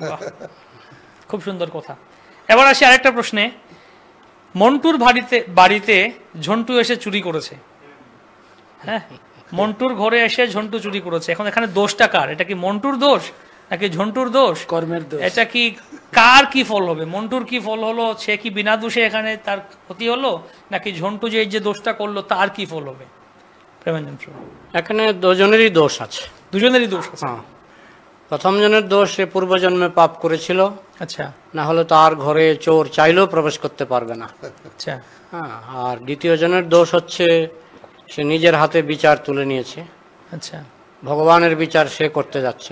খুব সুন্দর কথা। এবার আসি আরেকটা প্রশ্নে। মন্টুর বাড়িতে ঝন্টু এসে চুরি করেছে, হ্যাঁ, মন্টুর ঘরে এসে ঝন্টু চুরি করেছে। এখন এখানে দোষটা কার? এটা কি মন্টুর দোষ নাকি ঝন্টুর দোষ? কর্মের দোষ। এটা কি কার কি ফল হবে? মন্টুর কি ফল হলো? সে কি বিনা দোষে এখানে তার ক্ষতি হলো, নাকি ঝন্টু যে দোষটা করলো তার কি ফল হবে? প্রেমাঞ্জন, এখানে দুজনেরই দোষ আছে। দুজনেরই দোষ আছে। হ্যাঁ, প্রথম জনের দোষ, সে পূর্বজন্মে পাপ করেছিল, আচ্ছা, না হলে তার ঘরে চোর চাইলেও প্রবেশ করতে পারবে না। আচ্ছা, হ্যাঁ, আর দ্বিতীয় জনের দোষ হচ্ছে সে নিজের হাতে বিচার তুলে নিয়েছে, আচ্ছা, ভগবানের বিচার সে করতে যাচ্ছে।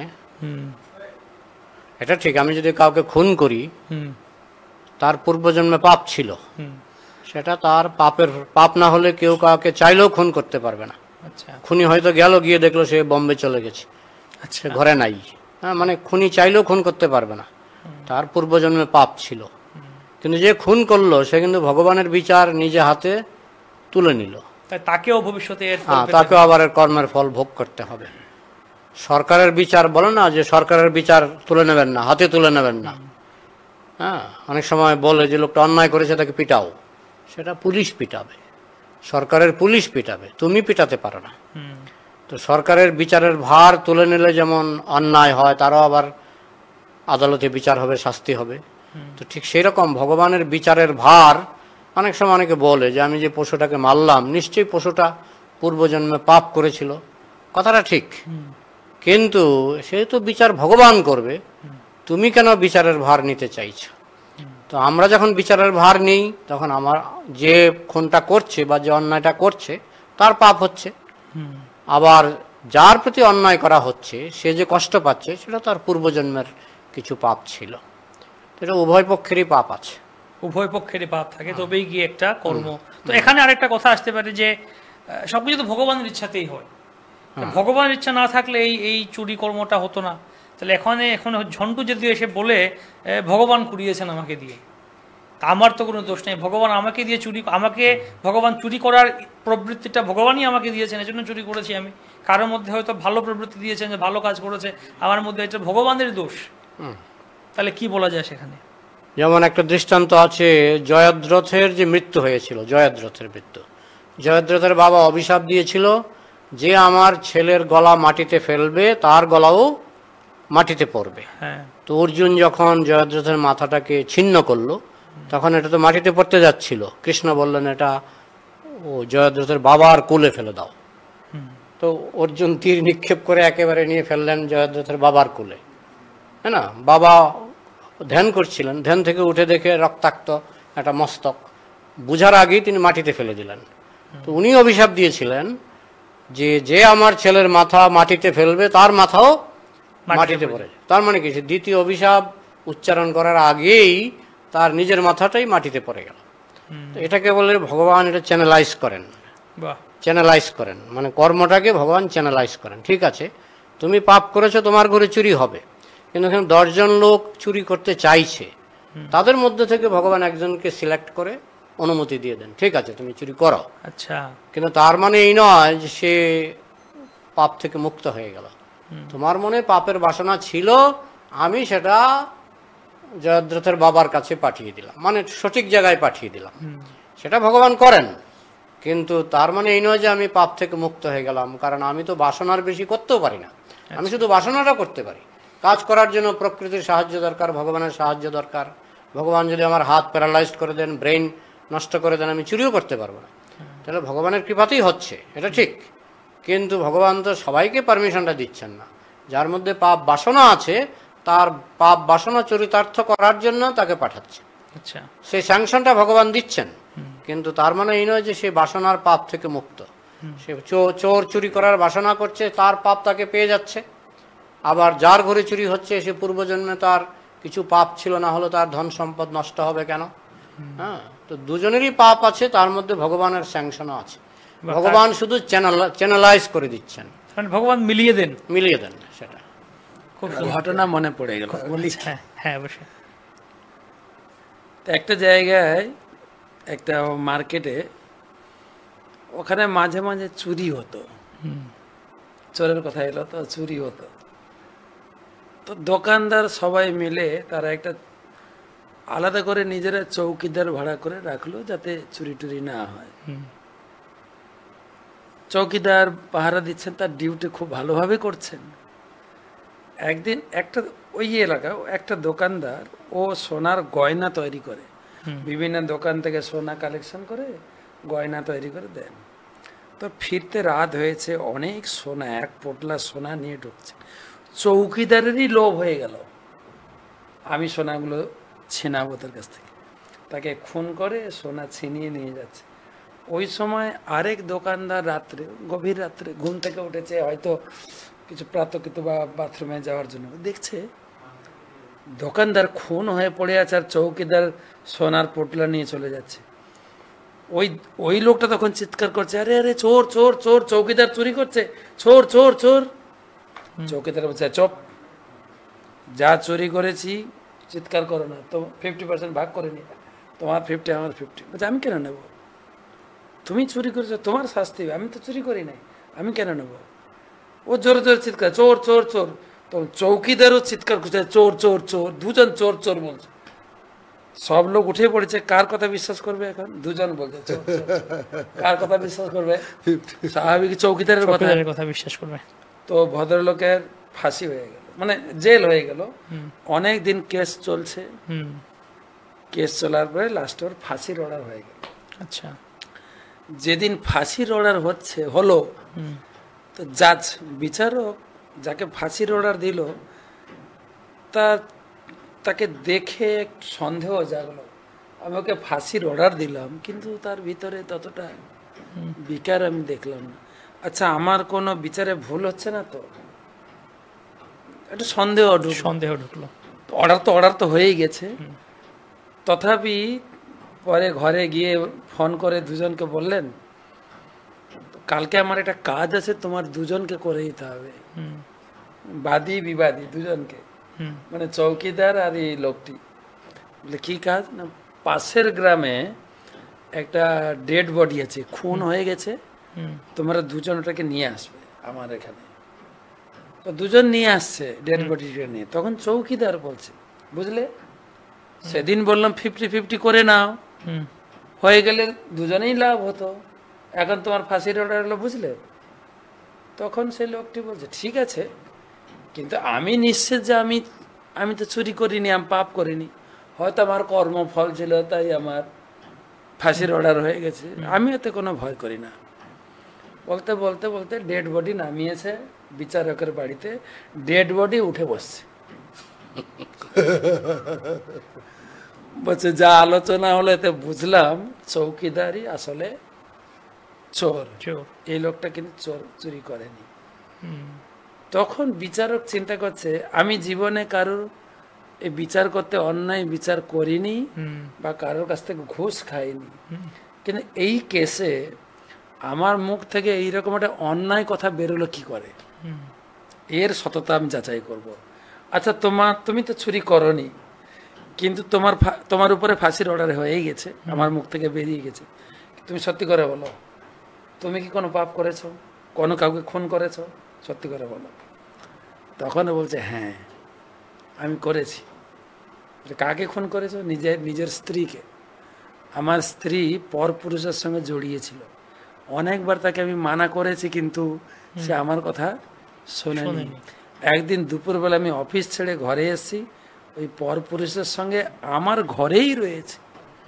এটা ঠিক, আমি যদি কাউকে খুন করি, তার পূর্বজন্মে পাপ ছিল, সেটা তার পাপ না হলে কেউ কাউকে চাইলেও খুন করতে পারবে না। আচ্ছা, খুনি হয়তো গেল, গিয়ে দেখলো সে বম্বে চলে গেছে, আচ্ছা, ঘরে নাই, হ্যাঁ, মানে খুনি চাইলেও খুন করতে পারবে না, তার পূর্বজন্মে পাপ ছিল। কিন্তু যে খুন করলো সে কিন্তু ভগবানের বিচার নিজে হাতে তুলে নিল, তাকেও ভবিষ্যতে তাকেও আবার কর্মের ফল ভোগ করতে হবে। সরকারের বিচার বলে না যে সরকারের বিচার তুলে নেবেন না, হাতে তুলে নেবেন না। হ্যাঁ, অনেক সময় বলে যে লোকটা অন্যায় করেছে তাকে পিটাও, সেটা পুলিশ পিটাবে, সরকারের পুলিশ পিটাবে, তুমি পিটাতে পারো না। তো সরকারের বিচারের ভার তুলে নিলে যেমন অন্যায় হয়, তারও আবার আদালতে বিচার হবে, শাস্তি হবে। তো ঠিক সেই রকম ভগবানের বিচারের ভার, অনেক সময় অনেকে বলে যে আমি যে পশুটাকে মারলাম নিশ্চয়ই পশুটা পূর্বজন্মে পাপ করেছিল, কথাটা ঠিক, কিন্তু সে তো বিচার ভগবান করবে, তুমি কেন বিচারের ভার নিতে চাইছো? তো আমরা যখন বিচারের ভার নিই তখন আমার যে খুনটা করছে বা যে অন্যায়টা করছে তার পাপ হচ্ছে, আবার যার প্রতি অন্যায় করা হচ্ছে সে যে কষ্ট পাচ্ছে সেটা তার পূর্বজন্মের কিছু পাপ ছিল। এটা উভয় পক্ষেরই পাপ আছে, উভয় পক্ষেরই পাপ থাকে, তবেই গিয়ে একটা কর্ম। তো এখানে আরেকটা কথা আসতে পারে যে সবকিছু তো ভগবানের ইচ্ছাতেই হয়, ভগবানের ইচ্ছা না থাকলে এই চুরি কর্মটা হতো না। তাহলে এখন ঝন্টু যদি এসে বলে ভগবান কুড়িয়েছেন আমাকে দিয়ে, তা আমার তো কোনো দোষ নেই, ভগবান আমাকে দিয়ে ভগবান চুরি করার প্রবৃত্তিটা ভগবানই আমাকে দিয়েছেন, এজন্য চুরি করেছি আমি। কারোর মধ্যে হয়তো ভালো প্রবৃত্তি দিয়েছেন, যে ভালো কাজ করেছে, আমার মধ্যে এটা ভগবানের দোষ। তাহলে কি বলা যায় সেখানে? যেমন একটা দৃষ্টান্ত আছে, জয়দ্রথের যে মৃত্যু হয়েছিল, জয়দ্রথের মৃত্যু, জয়দ্রথের বাবা অভিশাপ দিয়েছিল যে আমার ছেলের গলা মাটিতে ফেলবে তার গলাও মাটিতে পড়বে। তো অর্জুন যখন জয়দ্রথের মাথাটাকে ছিন্ন করলো তখন এটা তো মাটিতে পড়তে যাচ্ছিল, কৃষ্ণ বললেন এটা ও জয়দ্রথের বাবার কোলে ফেলে দাও। তো অর্জুন তীর নিক্ষেপ করে একেবারে নিয়ে ফেললেন জয়দ্রথের বাবার কোলে, হ্যাঁ না? বাবা ধ্যান করছিলেন, ধ্যান থেকে উঠে দেখে রক্তাক্ত একটা মস্তক, বুঝার আগেই তিনি মাটিতে ফেলে দিলেন। তো উনি অভিশাপ দিয়েছিলেন যে যে আমার ছেলের মাথা মাটিতে ফেলবে তার মাথাও মাটিতে পড়ে। তার মানে কি, দ্বিতীয় অভিশাপ উচ্চারণ করার আগেই তার নিজের মাথাটাই মাটিতে পড়ে গেল। তো এটাকে বলে ভগবান এটা চ্যানেলাইজ করেন, মানে কর্মটাকে ভগবান চ্যানেলাইজ করেন। ঠিক আছে, তুমি পাপ করেছো, তোমার ঘরে চুরি হবে, কিন্তু এখানে 10 জন লোক চুরি করতে চাইছে, তাদের মধ্যে থেকে ভগবান একজনকে সিলেক্ট করে অনুমতি দিয়ে দেন, ঠিক আছে তুমি চুরি করো। আচ্ছা, কিন্তু তার মানে এই নয় যে সে পাপ থেকে মুক্ত হয়ে গেল। তোমার মনে পাপের বাসনা ছিল, আমি সেটা জয়দ্রথের বাবার কাছে পাঠিয়ে দিলাম, মানে সঠিক জায়গায় পাঠিয়ে দিলাম, সেটা ভগবান করেন। কিন্তু তার মানে এই নয় যে আমি পাপ থেকে মুক্ত হয়ে গেলাম, কারণ আমি তো বাসনার বেশি করতেও পারি না, আমি শুধু বাসনাটা করতে পারি। কাজ করার জন্য প্রকৃতির সাহায্য দরকার, ভগবানের সাহায্য দরকার। ভগবান যদি আমার হাত প্যারালাইজড করে দেন, ব্রেন নষ্ট করে দেন, আমি চুরিও করতে পারবো না। তাহলে ভগবানের কৃপাতেই হচ্ছে, এটা ঠিক। কিন্তু ভগবান তো সবাইকে পারমিশনটা দিচ্ছেন না। যার মধ্যে পাপ বাসনা আছে তার পাপ বাসনা চরিতার্থ করার জন্য তাকে পাঠাচ্ছে, আচ্ছা, সেই স্যাংশনটা ভগবান দিচ্ছেন। কিন্তু তার মানে এই নয় যে সে বাসনার পাপ থেকে মুক্ত। সে চোর চুরি করার বাসনা করছে, তার পাপ তাকে পেয়ে যাচ্ছে। আবার যার ঘরে চুরি হচ্ছে সে পূর্বজন্মে তার কিছু পাপ ছিল, না হলে তার ধন সম্পদ নষ্ট হবে কেন? হ্যাঁ, তো দুজনেরই পাপ আছে, তার মধ্যে ভগবানের স্যাংশনও আছে। ভগবান শুধু চ্যানেলাইজ করে দিচ্ছেন, ভগবান মিলিয়ে দেন সেটা। খুব ঘটনা মনে পড়ে গেল, বলি। হ্যাঁ, অবশ্যই। একটা জায়গায়, একটা মার্কেটে, ওখানে মাঝে মাঝে চুরি হতো। চোরের কথা এলো তো, চুরি হতো। তো দোকানদার সবাই মিলে তারা একটা আলাদা করে নিজেরা চৌকিদার ভাড়া করে রাখলো, যাতে চুরি টুরি না হয়। চৌকিদার পাহারা দিচ্ছেন, তার ডিউটি খুব ভালোভাবে করছেন। একদিন ওই এলাকায় একটা দোকানদার, ও সোনার গয়না তৈরি করে, বিভিন্ন দোকান থেকে সোনা কালেকশন করে গয়না তৈরি করে দেন। তো ফিরতে রাত হয়েছে, অনেক সোনা, 1 পোটলা সোনা নিয়ে ঢুকছে। চৌকিদারেরই লোভ হয়ে গেল, আমি সোনাগুলো ছিনাবো তার কাছ থেকে। তাকে খুন করে সোনা ছিনিয়ে নিয়ে যাচ্ছে। ওই সময় আরেক দোকানদার রাত্রে, গভীর রাত্রে ঘুম থেকে উঠেছে, হয়তো কিছু প্রাতঃকৃত বা বাথরুমে যাওয়ার জন্য, দেখছে দোকানদার খুন হয়ে পড়ে আছে আর চৌকিদার সোনার পোটলা নিয়ে চলে যাচ্ছে। ওই লোকটা তখন চিৎকার করছে, আরে আরে চোর চোর চোর, চৌকিদার চুরি করছে, চোর চোর চোর। চৌকিদার বলছে, চুপ, যা চুরি করেছি চিৎকার করো না, তো 50% ভাগ করে নিয়ে, তোমার 50 আমার 50। বলছে, আমি কেন নেব? তুমি চুরি করেছো, তোমার শাস্তি হবে, আমি তো চুরি করি নাই, আমি কেন নেব? ও জোরে জোরে চিৎকার, চোর চোর চোর। তো চৌকিদারও চিৎকার করছে, চোর চোর চোর। দুজন চোর চোর বলছে। সব লোক উঠে পড়েছে, কার কথা বিশ্বাস করবে এখন? দুজন বলছে চোর চোর চোর। কার কথা বিশ্বাস করবে? স্বাভাবিক চৌকিদারের কথা বিশ্বাস করবে। তো ভদ্রলোকের ফাঁসি হয়ে গেল, মানে জেল হয়ে গেল। অনেক দিন কেস চলছে, কেস চলার পরে লাস্ট ওর ফাঁসির অর্ডার হয়ে গেল। আচ্ছা, যেদিন ফাঁসির অর্ডার হলো, তো জাজ, বিচারক যাকে ফাঁসির অর্ডার দিল, তাকে দেখে একটু সন্দেহ জাগলো। আমি ওকে ফাঁসির অর্ডার দিলাম, কিন্তু তার ভিতরে ততটা বিকার আমি দেখলাম না। আচ্ছা, আমার কোনো বিচারে ভুল হচ্ছে না তো? একটা সন্দেহ ঢুকলো। অর্ডার তো হয়েই গেছে। তথাপি পরে ঘরে গিয়ে ফোন করে দুজনকে বললেন, কালকে আমার একটা কাজ আছে, তোমার দুজনকে করে দিতে হবে, বাদী বিবাদী দুজনকে, মানে চৌকিদার আর এই লোকটি। বলে কি কাজ? না, পাশের গ্রামে একটা ডেড বডি আছে, খুন হয়ে গেছে, তোমরা দুজন ওটাকে নিয়ে আসবে আমার এখানে। তো দুজন নিয়ে আসছে ডেড বডিটা নিয়ে। তখন চৌকিদার বলছে, বুঝলে, সেদিন বললাম 50-50 করে নাও, হয়ে গেলে দুজনেই লাভ হতো, এখন তোমার ফাঁসির অর্ডার হলো, বুঝলে। তখন সেই লোকটি বলছে, ঠিক আছে, কিন্তু আমি নিশ্চিত যে আমি তো চুরি করিনি, আমি পাপ করিনি, হয়তো আমার কর্মফল ছিল, তাই আমার ফাঁসির অর্ডার হয়ে গেছে, আমি এতে কোনো ভয় করি না। বলতে বলতে বলতে ডেড বডি নামিয়েছে বিচারকের বাড়িতে, ডেড বডি উঠে বসছে। বলছে, যা আলোচনা হলো এতে বুঝলাম চৌকিদারই আসলে চোর, এই লোকটা কিন্তু চুরি করেনি। তখন বিচারক চিন্তা করছে, আমি জীবনে কারোর এই বিচার করতে অন্যায় বিচার করিনি বা কারোর কাছ থেকে ঘুষ খাইনি, কিন্তু এই কেসে আমার মুখ থেকে এইরকম একটা অন্যায় কথা বেরোলো কি করে, এর সততা আমি যাচাই করব। আচ্ছা, তুমি তো চুরি করনি, কিন্তু তোমার উপরে ফাঁসির অর্ডার হয়ে গেছে, আমার মুখ থেকে বেরিয়ে গেছে, তুমি সত্যি করে বলো, তুমি কি কোনো পাপ করেছো, কোনো কাউকে খুন করেছো, সত্যি করে বলো। তখন বলছে, হ্যাঁ আমি করেছি। কাকে খুন করেছো? নিজের স্ত্রীকে। আমার স্ত্রী পরপুরুষের সঙ্গে জড়িয়েছিল, অনেকবার তাকে আমি মানা করেছি, কিন্তু সে আমার কথা শোনেনি। একদিন দুপুরবেলা আমি অফিস ছেড়ে ঘরে এসেছি, ওই পরপুরুষের সঙ্গে আমার ঘরেই রয়েছে।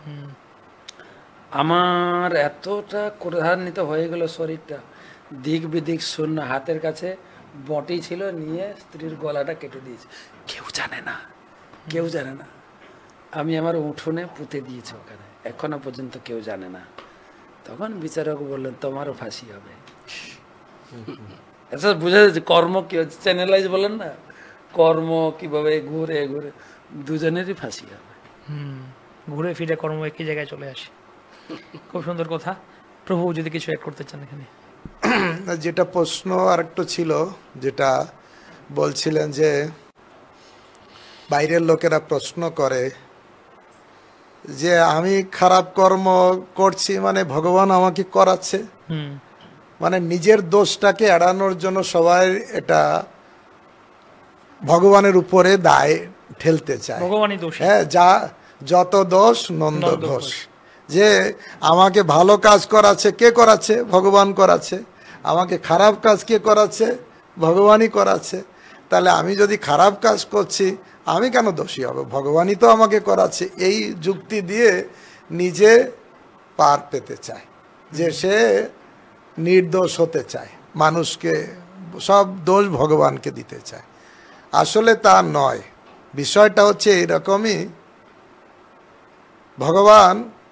আমার এতটা ক্রোধান্বিত হয়ে গেল শরীরটা, দিক বিদিক শূন্য, হাতের কাছে বটি ছিল, নিয়ে স্ত্রীর গলাটা কেটে দিয়েছে। কেউ জানে না, কেউ জানে না। আমি আমার উঠোনে পুঁতে দিয়েছি ওখানে, এখনো পর্যন্ত কেউ জানে না। তখন বিচারক বললেন, তোমারও ফাঁসি হবে। আচ্ছা, বুঝা যাচ্ছে কর্ম কি হচ্ছে, চ্যানেলাইজ বলেন না, কর্ম কিভাবে ঘুরে ঘুরে দুজনেরই ফাঁসি হবে। ঘুরে ফিরে কর্ম একই জায়গায় চলে আসে। খুব সুন্দর কথা। প্রভু যদি কিছু অ্যাড করতে চান এখানে। যেটা প্রশ্ন আরেকটু ছিল, যেটা বলছিলেন যে বাইরের লোকেরা প্রশ্ন করে যে আমি খারাপ কর্ম করছি, মানে ভগবান আমাকে করাচ্ছে, মানে নিজের দোষটাকে এড়ানোর জন্য সবাই এটা ভগবানের উপরে দায় ঠেলতে চায়। ভগবানই দোষী। হ্যাঁ, যত দোষ নন্দ ঘোষ। যে আমাকে ভালো কাজ করাচ্ছে, কে করাচ্ছে? ভগবান করাচ্ছে। আমাকে খারাপ কাজ কে করাচ্ছে? ভগবানই করাচ্ছে। তাহলে আমি যদি খারাপ কাজ করছি, আমি কেন দোষী হব? ভগবানই তো আমাকে করাচ্ছে। এই যুক্তি দিয়ে নিজে পার পেতে চায়, যে সে নির্দোষ হতে চায়, মানুষকে সব দোষ ভগবানকে দিতে চায়। আসলে তা নয়। বিষয়টা হচ্ছে এইরকমই, ভগবান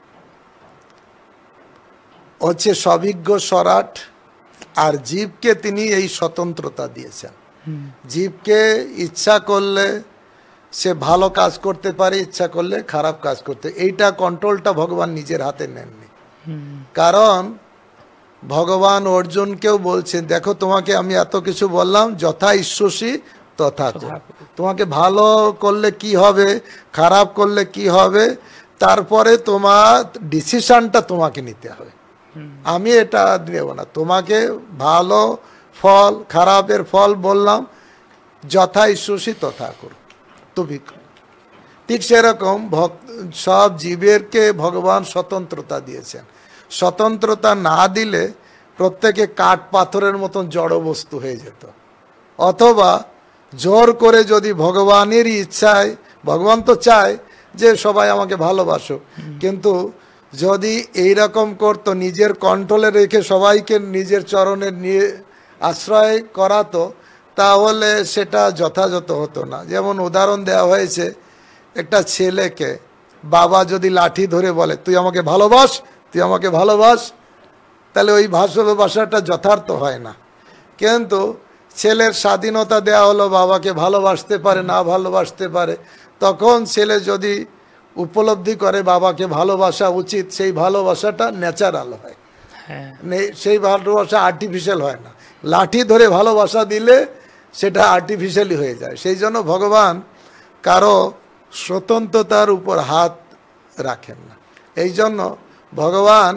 হচ্ছে সবিজ্ঞ সরাট, আর জীবকে তিনি এই স্বতন্ত্রতা দিয়েছেন। জীবকে ইচ্ছা করলে সে ভালো কাজ করতে পারে, ইচ্ছা করলে খারাপ কাজ করতে, এইটা কন্ট্রোলটা ভগবান নিজের হাতে নেননি। কারণ ভগবান অর্জুনকেও বলছেন, দেখো তোমাকে আমি এত কিছু বললাম, যথা ঈশ্বসী তথা কুরু। তোমাকে ভালো করলে কি হবে, খারাপ করলে কি হবে, তারপরে তোমার ডিসিশনটা তোমাকে নিতে হবে। আমি এটা দেব না, তোমাকে ভালো ফল খারাপের ফল বললাম, যথা ঈশ্বসী তথা কুরু, তুমি। ঠিক সেরকম সব জীবেরকে ভগবান স্বতন্ত্রতা দিয়েছেন। স্বতন্ত্রতা না দিলে প্রত্যেকে কাঠ পাথরের মতন জড় বস্তু হয়ে যেত। অথবা জোর করে যদি ভগবানেরই ইচ্ছায়, ভগবান তো চায় যে সবাই আমাকে ভালোবাসো, কিন্তু যদি এইরকম করতো, নিজের কন্ট্রোলে রেখে সবাইকে নিজের চরণে নিয়ে আশ্রয় করাতো, তাহলে সেটা যথাযথ হতো না। যেমন উদাহরণ দেওয়া হয়েছে একটা ছেলেকে বাবা যদি লাঠি ধরে বলে তুই আমাকে ভালোবাস, তুই আমাকে ভালোবাস, তাহলে ওই ভালোবাসাটা যথার্থ হয় না। কিন্তু ছেলের স্বাধীনতা দেয়া হলো, বাবাকে ভালোবাসতে পারে না ভালোবাসতে পারে, তখন ছেলে যদি উপলব্ধি করে বাবাকে ভালোবাসা উচিত, সেই ভালোবাসাটা ন্যাচারাল হয়, সেই ভালোবাসা আর্টিফিশিয়াল হয় না। লাঠি ধরে ভালোবাসা দিলে সেটা আর্টিফিশিয়ালি হয়ে যায়। সেই জন্য ভগবান কারো স্বতন্ত্রতার উপর হাত রাখেন না। এই জন্য ভগবান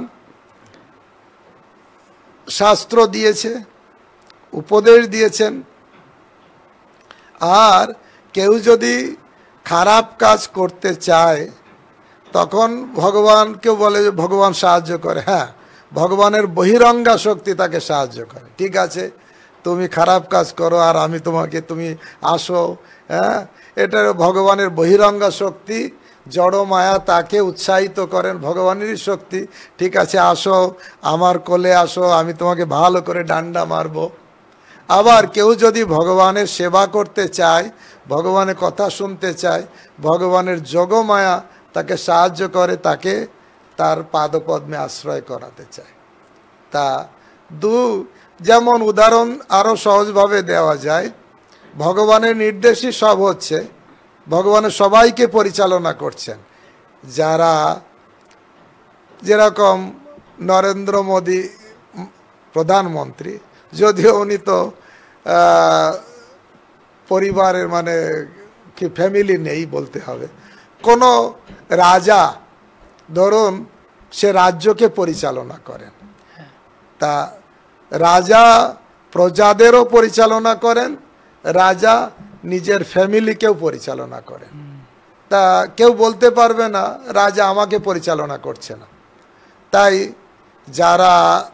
শাস্ত্র দিয়েছে, উপদেশ দিয়েছেন। আর কেউ যদি খারাপ কাজ করতে চায় তখন ভগবানকে বলে যে ভগবান সাহায্য করে। হ্যাঁ, ভগবানের বহিরঙ্গা শক্তি তাকে সাহায্য করে। ঠিক আছে, তুমি খারাপ কাজ করো আর আমি তোমাকে, তুমি আসো, হ্যাঁ, এটা ভগবানের বহিরঙ্গা শক্তি। জড় মায়া তাকে উৎসাহিত করেন, ভগবানেরই শক্তি। ঠিক আছে, আসো আমার কোলে আসো, আমি তোমাকে ভালো করে ডান্ডা মারবো। আবার কেউ যদি ভগবানের সেবা করতে চায়, ভগবানের কথা শুনতে চায়, ভগবানের যোগমায়া তাকে সাহায্য করে, তাকে তার পাদপদ্মে আশ্রয় করাতে চায়। তা যেমন উদাহরণ আরও সহজভাবে দেওয়া যায়, ভগবানের নির্দেশই সব হচ্ছে, ভগবানের সবাইকে পরিচালনা করছেন। যারা যেরকম নরেন্দ্র মোদী প্রধানমন্ত্রী, যদিও উনি তো পরিবারের মানে কি ফ্যামিলি নেই বলতে হবে, কোনো রাজা ধরুন সে রাজ্যকে পরিচালনা করেন, তা রাজা প্রজাদেরও পরিচালনা করেন, রাজা নিজের ফ্যামিলিকেও পরিচালনা করেন। তা কেউ বলতে পারবে না রাজা আমাকে পরিচালনা করছে না। তাই যারা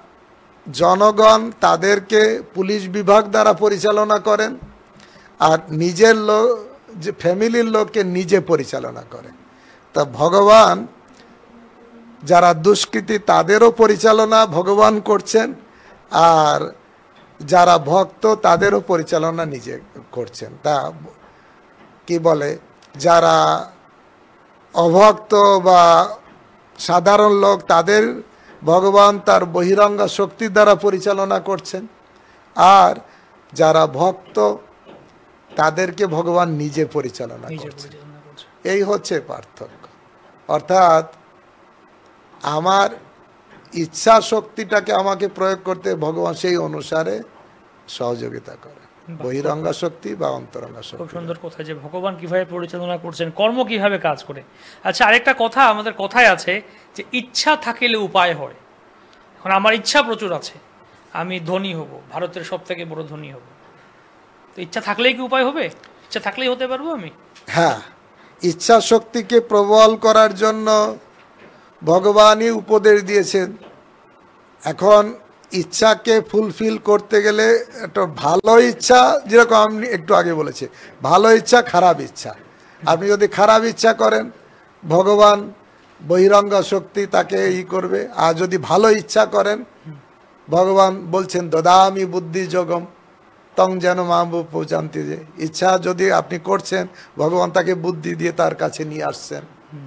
জনগণ তাদেরকে পুলিশ বিভাগ দ্বারা পরিচালনা করেন, আর নিজের লোক যে ফ্যামিলির লোককে নিজে পরিচালনা করেন। তা ভগবান যারা দুষ্কৃতী তাদেরও পরিচালনা ভগবান করছেন, আর যারা ভক্ত তাদেরও পরিচালনা নিজে করছেন। তা কি বলে, যারা অভক্ত বা সাধারণ লোক তাদের ভগবান তার বহিরঙ্গা শক্তি দ্বারা পরিচালনা করছেন, আর যারা ভক্ত তাদেরকে ভগবান নিজে পরিচালনা করছেন। এই হচ্ছে পার্থক্য। অর্থাৎ আমার ইচ্ছা শক্তিটাকে আমাকে প্রয়োগ করতে ভগবান সেই অনুসারে সহযোগিতা করে, বহিরঙ্গা শক্তি বা অন্তরঙ্গা শক্তি। খুব সুন্দর কথা, যে ভগবান কিভাবে পরিচালনা করছেন, কর্ম কিভাবে কাজ করে। আচ্ছা, আরেকটা কথা আমাদের কথায় আছে যে ইচ্ছা থাকিলে উপায় হয়। এখন আমার ইচ্ছা প্রচুর আছে, আমি ধনী হব, ভারতের সব থেকে বড় ধনী হব, তো ইচ্ছা থাকলেই কি উপায় হবে? ইচ্ছা থাকলেই হতে পারবো আমি? হ্যাঁ, ইচ্ছা শক্তিকে প্রবল করার জন্য ভগবানই উপদেশ দিয়েছেন। এখন ইচ্ছাকে ফুলফিল করতে গেলে একটা ভালো ইচ্ছা, যেরকম আমি একটু আগে বলেছি, ভালো ইচ্ছা খারাপ ইচ্ছা। আপনি যদি খারাপ ইচ্ছা করেন ভগবান বহিরঙ্গা শক্তি তাকে করবে, আর যদি ভালো ইচ্ছা করেন ভগবান বলছেন দদামি বুদ্ধি যোগম তং যেন মাহবুব পৌঁছান্তি। যে ইচ্ছা যদি আপনি করছেন ভগবান তাকে বুদ্ধি দিয়ে তার কাছে নিয়ে আসছেন।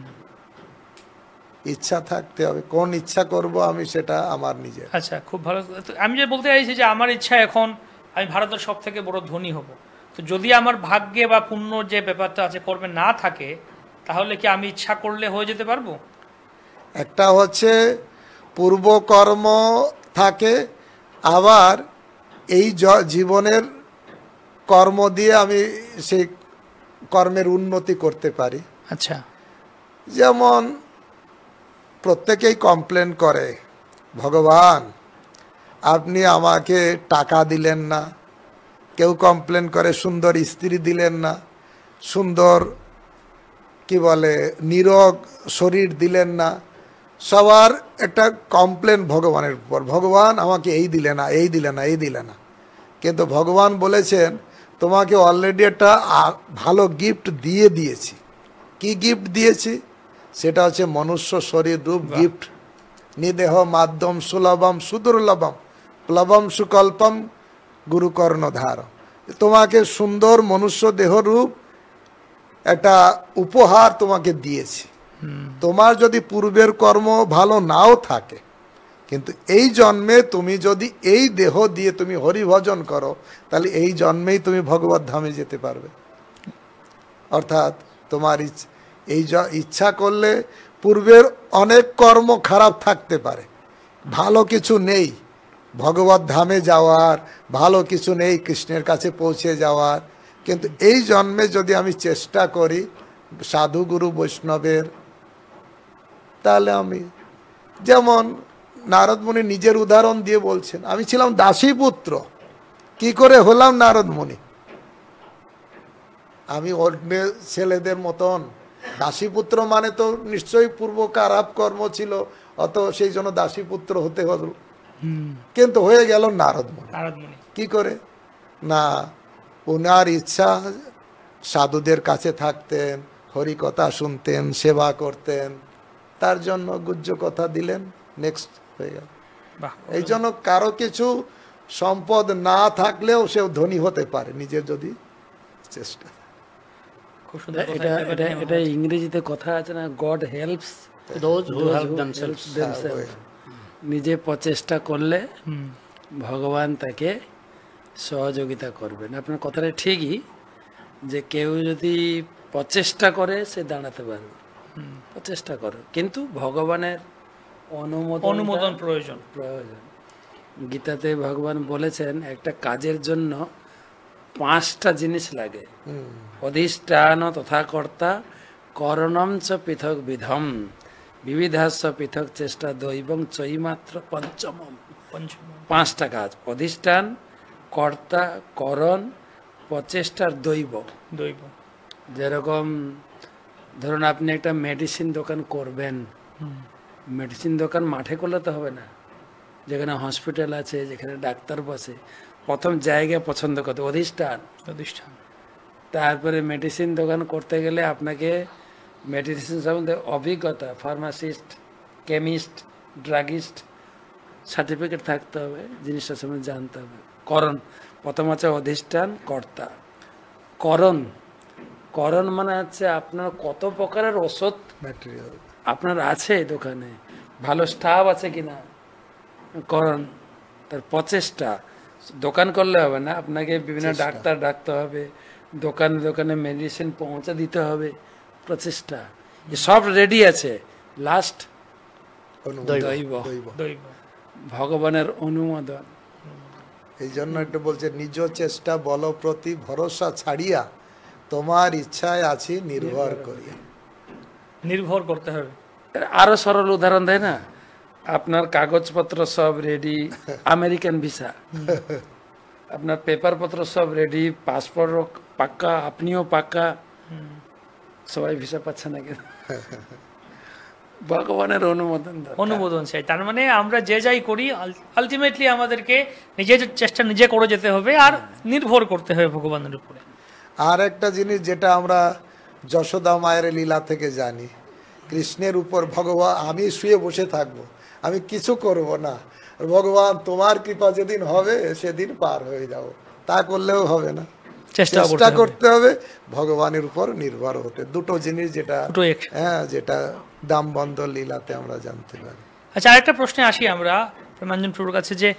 ইচ্ছা থাকতে হবে, কোন ইচ্ছা করব আমি সেটা আমার নিজের। আচ্ছা, খুব ভালো। আমি যে বলতে চাইছি যে আমার ইচ্ছা এখন আমি ভারতের সব থেকে বড় ধনী হব, তো যদি আমার ভাগ্যে বা পুণ্য যে ব্যাপারটা আছে কর্মে না থাকে, তাহলে কি আমি ইচ্ছা করলে হয়ে যেতে পারবো? একটা হচ্ছে পূর্বকর্ম থাকে, আবার এই জীবনের কর্ম দিয়ে আমি সেই কর্মের উন্নতি করতে পারি। আচ্ছা, যেমন প্রত্যেকেই কমপ্লেন করে, ভগবান আপনি আমাকে টাকা দিলেন না, কেউ কমপ্লেন করে সুন্দর স্ত্রী দিলেন না, সুন্দর কি বলে নিরোগ শরীর দিলেন না। সবার একটা কমপ্লেন ভগবানের উপর, ভগবান আমাকে এই দিলে না, এই দিলে না, এই দিলে না। কিন্তু ভগবান বলেছেন তোমাকে অলরেডি একটা ভালো গিফট দিয়ে দিয়েছি। কি গিফট দিয়েছি? সেটা হচ্ছে মনুষ্য শরীর রূপ গিফট। নিদেহ মাধ্যম সুলভম সুদুর্লভম প্লবম সুকল্পম গুরুকর্ণধার। তোমাকে সুন্দর মনুষ্য দেহ রূপ একটা উপহার তোমাকে দিয়েছি। তোমার যদি পূর্বের কর্ম ভালো নাও থাকে, কিন্তু এই জন্মে তুমি যদি এই দেহ দিয়ে তুমি হরিভজন করো, তাহলে এই জন্মেই তুমি ভগবত ধামে যেতে পারবে। অর্থাৎ তোমার এই ইচ্ছা করলে পূর্বের অনেক কর্ম খারাপ থাকতে পারে, ভালো কিছু নেই ভগবত ধামে যাওয়ার, ভালো কিছু নেই কৃষ্ণের কাছে পৌঁছে যাওয়ার, কিন্তু এই জন্মে যদি আমি চেষ্টা করি সাধু গুরু বৈষ্ণবের, তাহলে আমি, যেমন নারদ মুনি নিজের উদাহরণ দিয়ে বলছেন, আমি ছিলাম দাসী পুত্র, কি করে হলাম নারদ মুনি? আমি অন্য ছেলেদের মতন, দাসীপুত্র মানে তো নিশ্চয়ই পূর্ব খারাপ কর্ম ছিল, অত সেই জন্য দাসীপুত্র হতে হলো, কিন্তু হয়ে গেল নারদ মুনি। কি করে? না, ওনার ইচ্ছা সাধুদের কাছে থাকতেন, হরি কথা শুনতেন, সেবা করতেন, তার জন্য গুহ্য কথা দিলেন, নেক্সট হয়ে গেল। এই জন্য কারো কিছু সম্পদ না থাকলেও সেও ধনী হতে পারে নিজের যদি চেষ্টা। এটা ইংরেজিতে কথা আছে না, God helps those who help themselves. নিজে প্রচেষ্টা করলে ভগবান তাকে সহযোগিতা করবেন। আপনার কথাটা ঠিকই, যে কেউ যদি প্রচেষ্টা করে সে দাঁড়াতে পারবে, প্রচেষ্টা করো, কিন্তু ভগবানের অনুমোদন প্রয়োজন। গীতাতে ভগবান বলেছেন একটা কাজের জন্য 5টা জিনিস লাগে, অধিষ্ঠান তথা কর্তা, করণম চ পৃথক বিধম, বিবিধাস্য পৃথক চেষ্টা দৈবং চৈমাত্র পঞ্চমম। 5টা কাজ, অধিষ্ঠান, কর্তা, করণ, প্রচেষ্টার দৈব। যেরকম ধরুন আপনি একটা মেডিসিন দোকান করবেন, মেডিসিন দোকান মাঠে করলে তো হবে না, যেখানে হসপিটাল আছে, যেখানে ডাক্তার বসে, প্রথম জায়গা পছন্দ করতে অধিষ্ঠান। তারপরে মেডিসিন দোকান করতে গেলে আপনাকে মেডিসিন সম্বন্ধে অভিজ্ঞতা, ফার্মাসিস্ট, কেমিস্ট, ড্রাগিস্ট সার্টিফিকেট থাকতে হবে, জিনিসটা সম্বন্ধে জানতে হবে। করণ, প্রথম আছে অধিষ্ঠান, কর্তা। করণ, করণ মানে হচ্ছে আপনার কত প্রকারের ওষুধ আপনার আছে দোকানে, ভালো স্টাফ আছে কিনা, করণ। তার প্রচেষ্টা, দোকান করলে হবে না, আপনাকে বিভিন্ন ডাক্তার ডাকতে হবে, দোকানে দোকানে মেডিসিন পৌঁছে দিতে হবে, প্রচেষ্টা, সব রেডি আছে। লাস্ট দৈব, ভগবানের অনুমোদন। এই জন্য একটু বলছে, নিজ চেষ্টা বল প্রতি ভরসা ছাড়িয়া তোমার ইচ্ছায় আছি নির্ভর করিয়া। নির্ভর করতে হবে। আরো সরল উদাহরণ দেয় না, আপনার কাগজপত্র সব রেডি, আমেরিকান ভিসা, আপনার পেপার পত্র সব রেডি, পাসপোর্ট পাক্কা, আপনিও পাক্কা, সবাই ভিসা পাচ্ছে না কেন? ভগবানের অনুমোদন চাই। তার মানে আমরা যে যাই করি আলটিমেটলি আমাদেরকে নিজের চেষ্টা নিজে করে যেতে হবে, আর নির্ভর করতে হবে ভগবানের উপরে। আর একটা জিনিস যেটা আমরা যশোদা মায়ের লীলা থেকে জানি, কৃষ্ণের উপর ভগবান, আমি শুয়ে বসে থাকবো, আমি কিছু করব না, ভগবান তোমার কৃপা যেদিন হবে সেদিন পার হয়ে যাব, তা করলেও হবে না, চেষ্টা করতে হবে, ভগবানের উপর নির্ভর হতে। দুটো জিনিস যেটা যেটা দামবন্ধ লীলাতে আমরা জানতে পারি। আচ্ছা, আরেকটা প্রশ্নে আসি আমরা প্রেমাঞ্জন প্রভুর কাছে, যে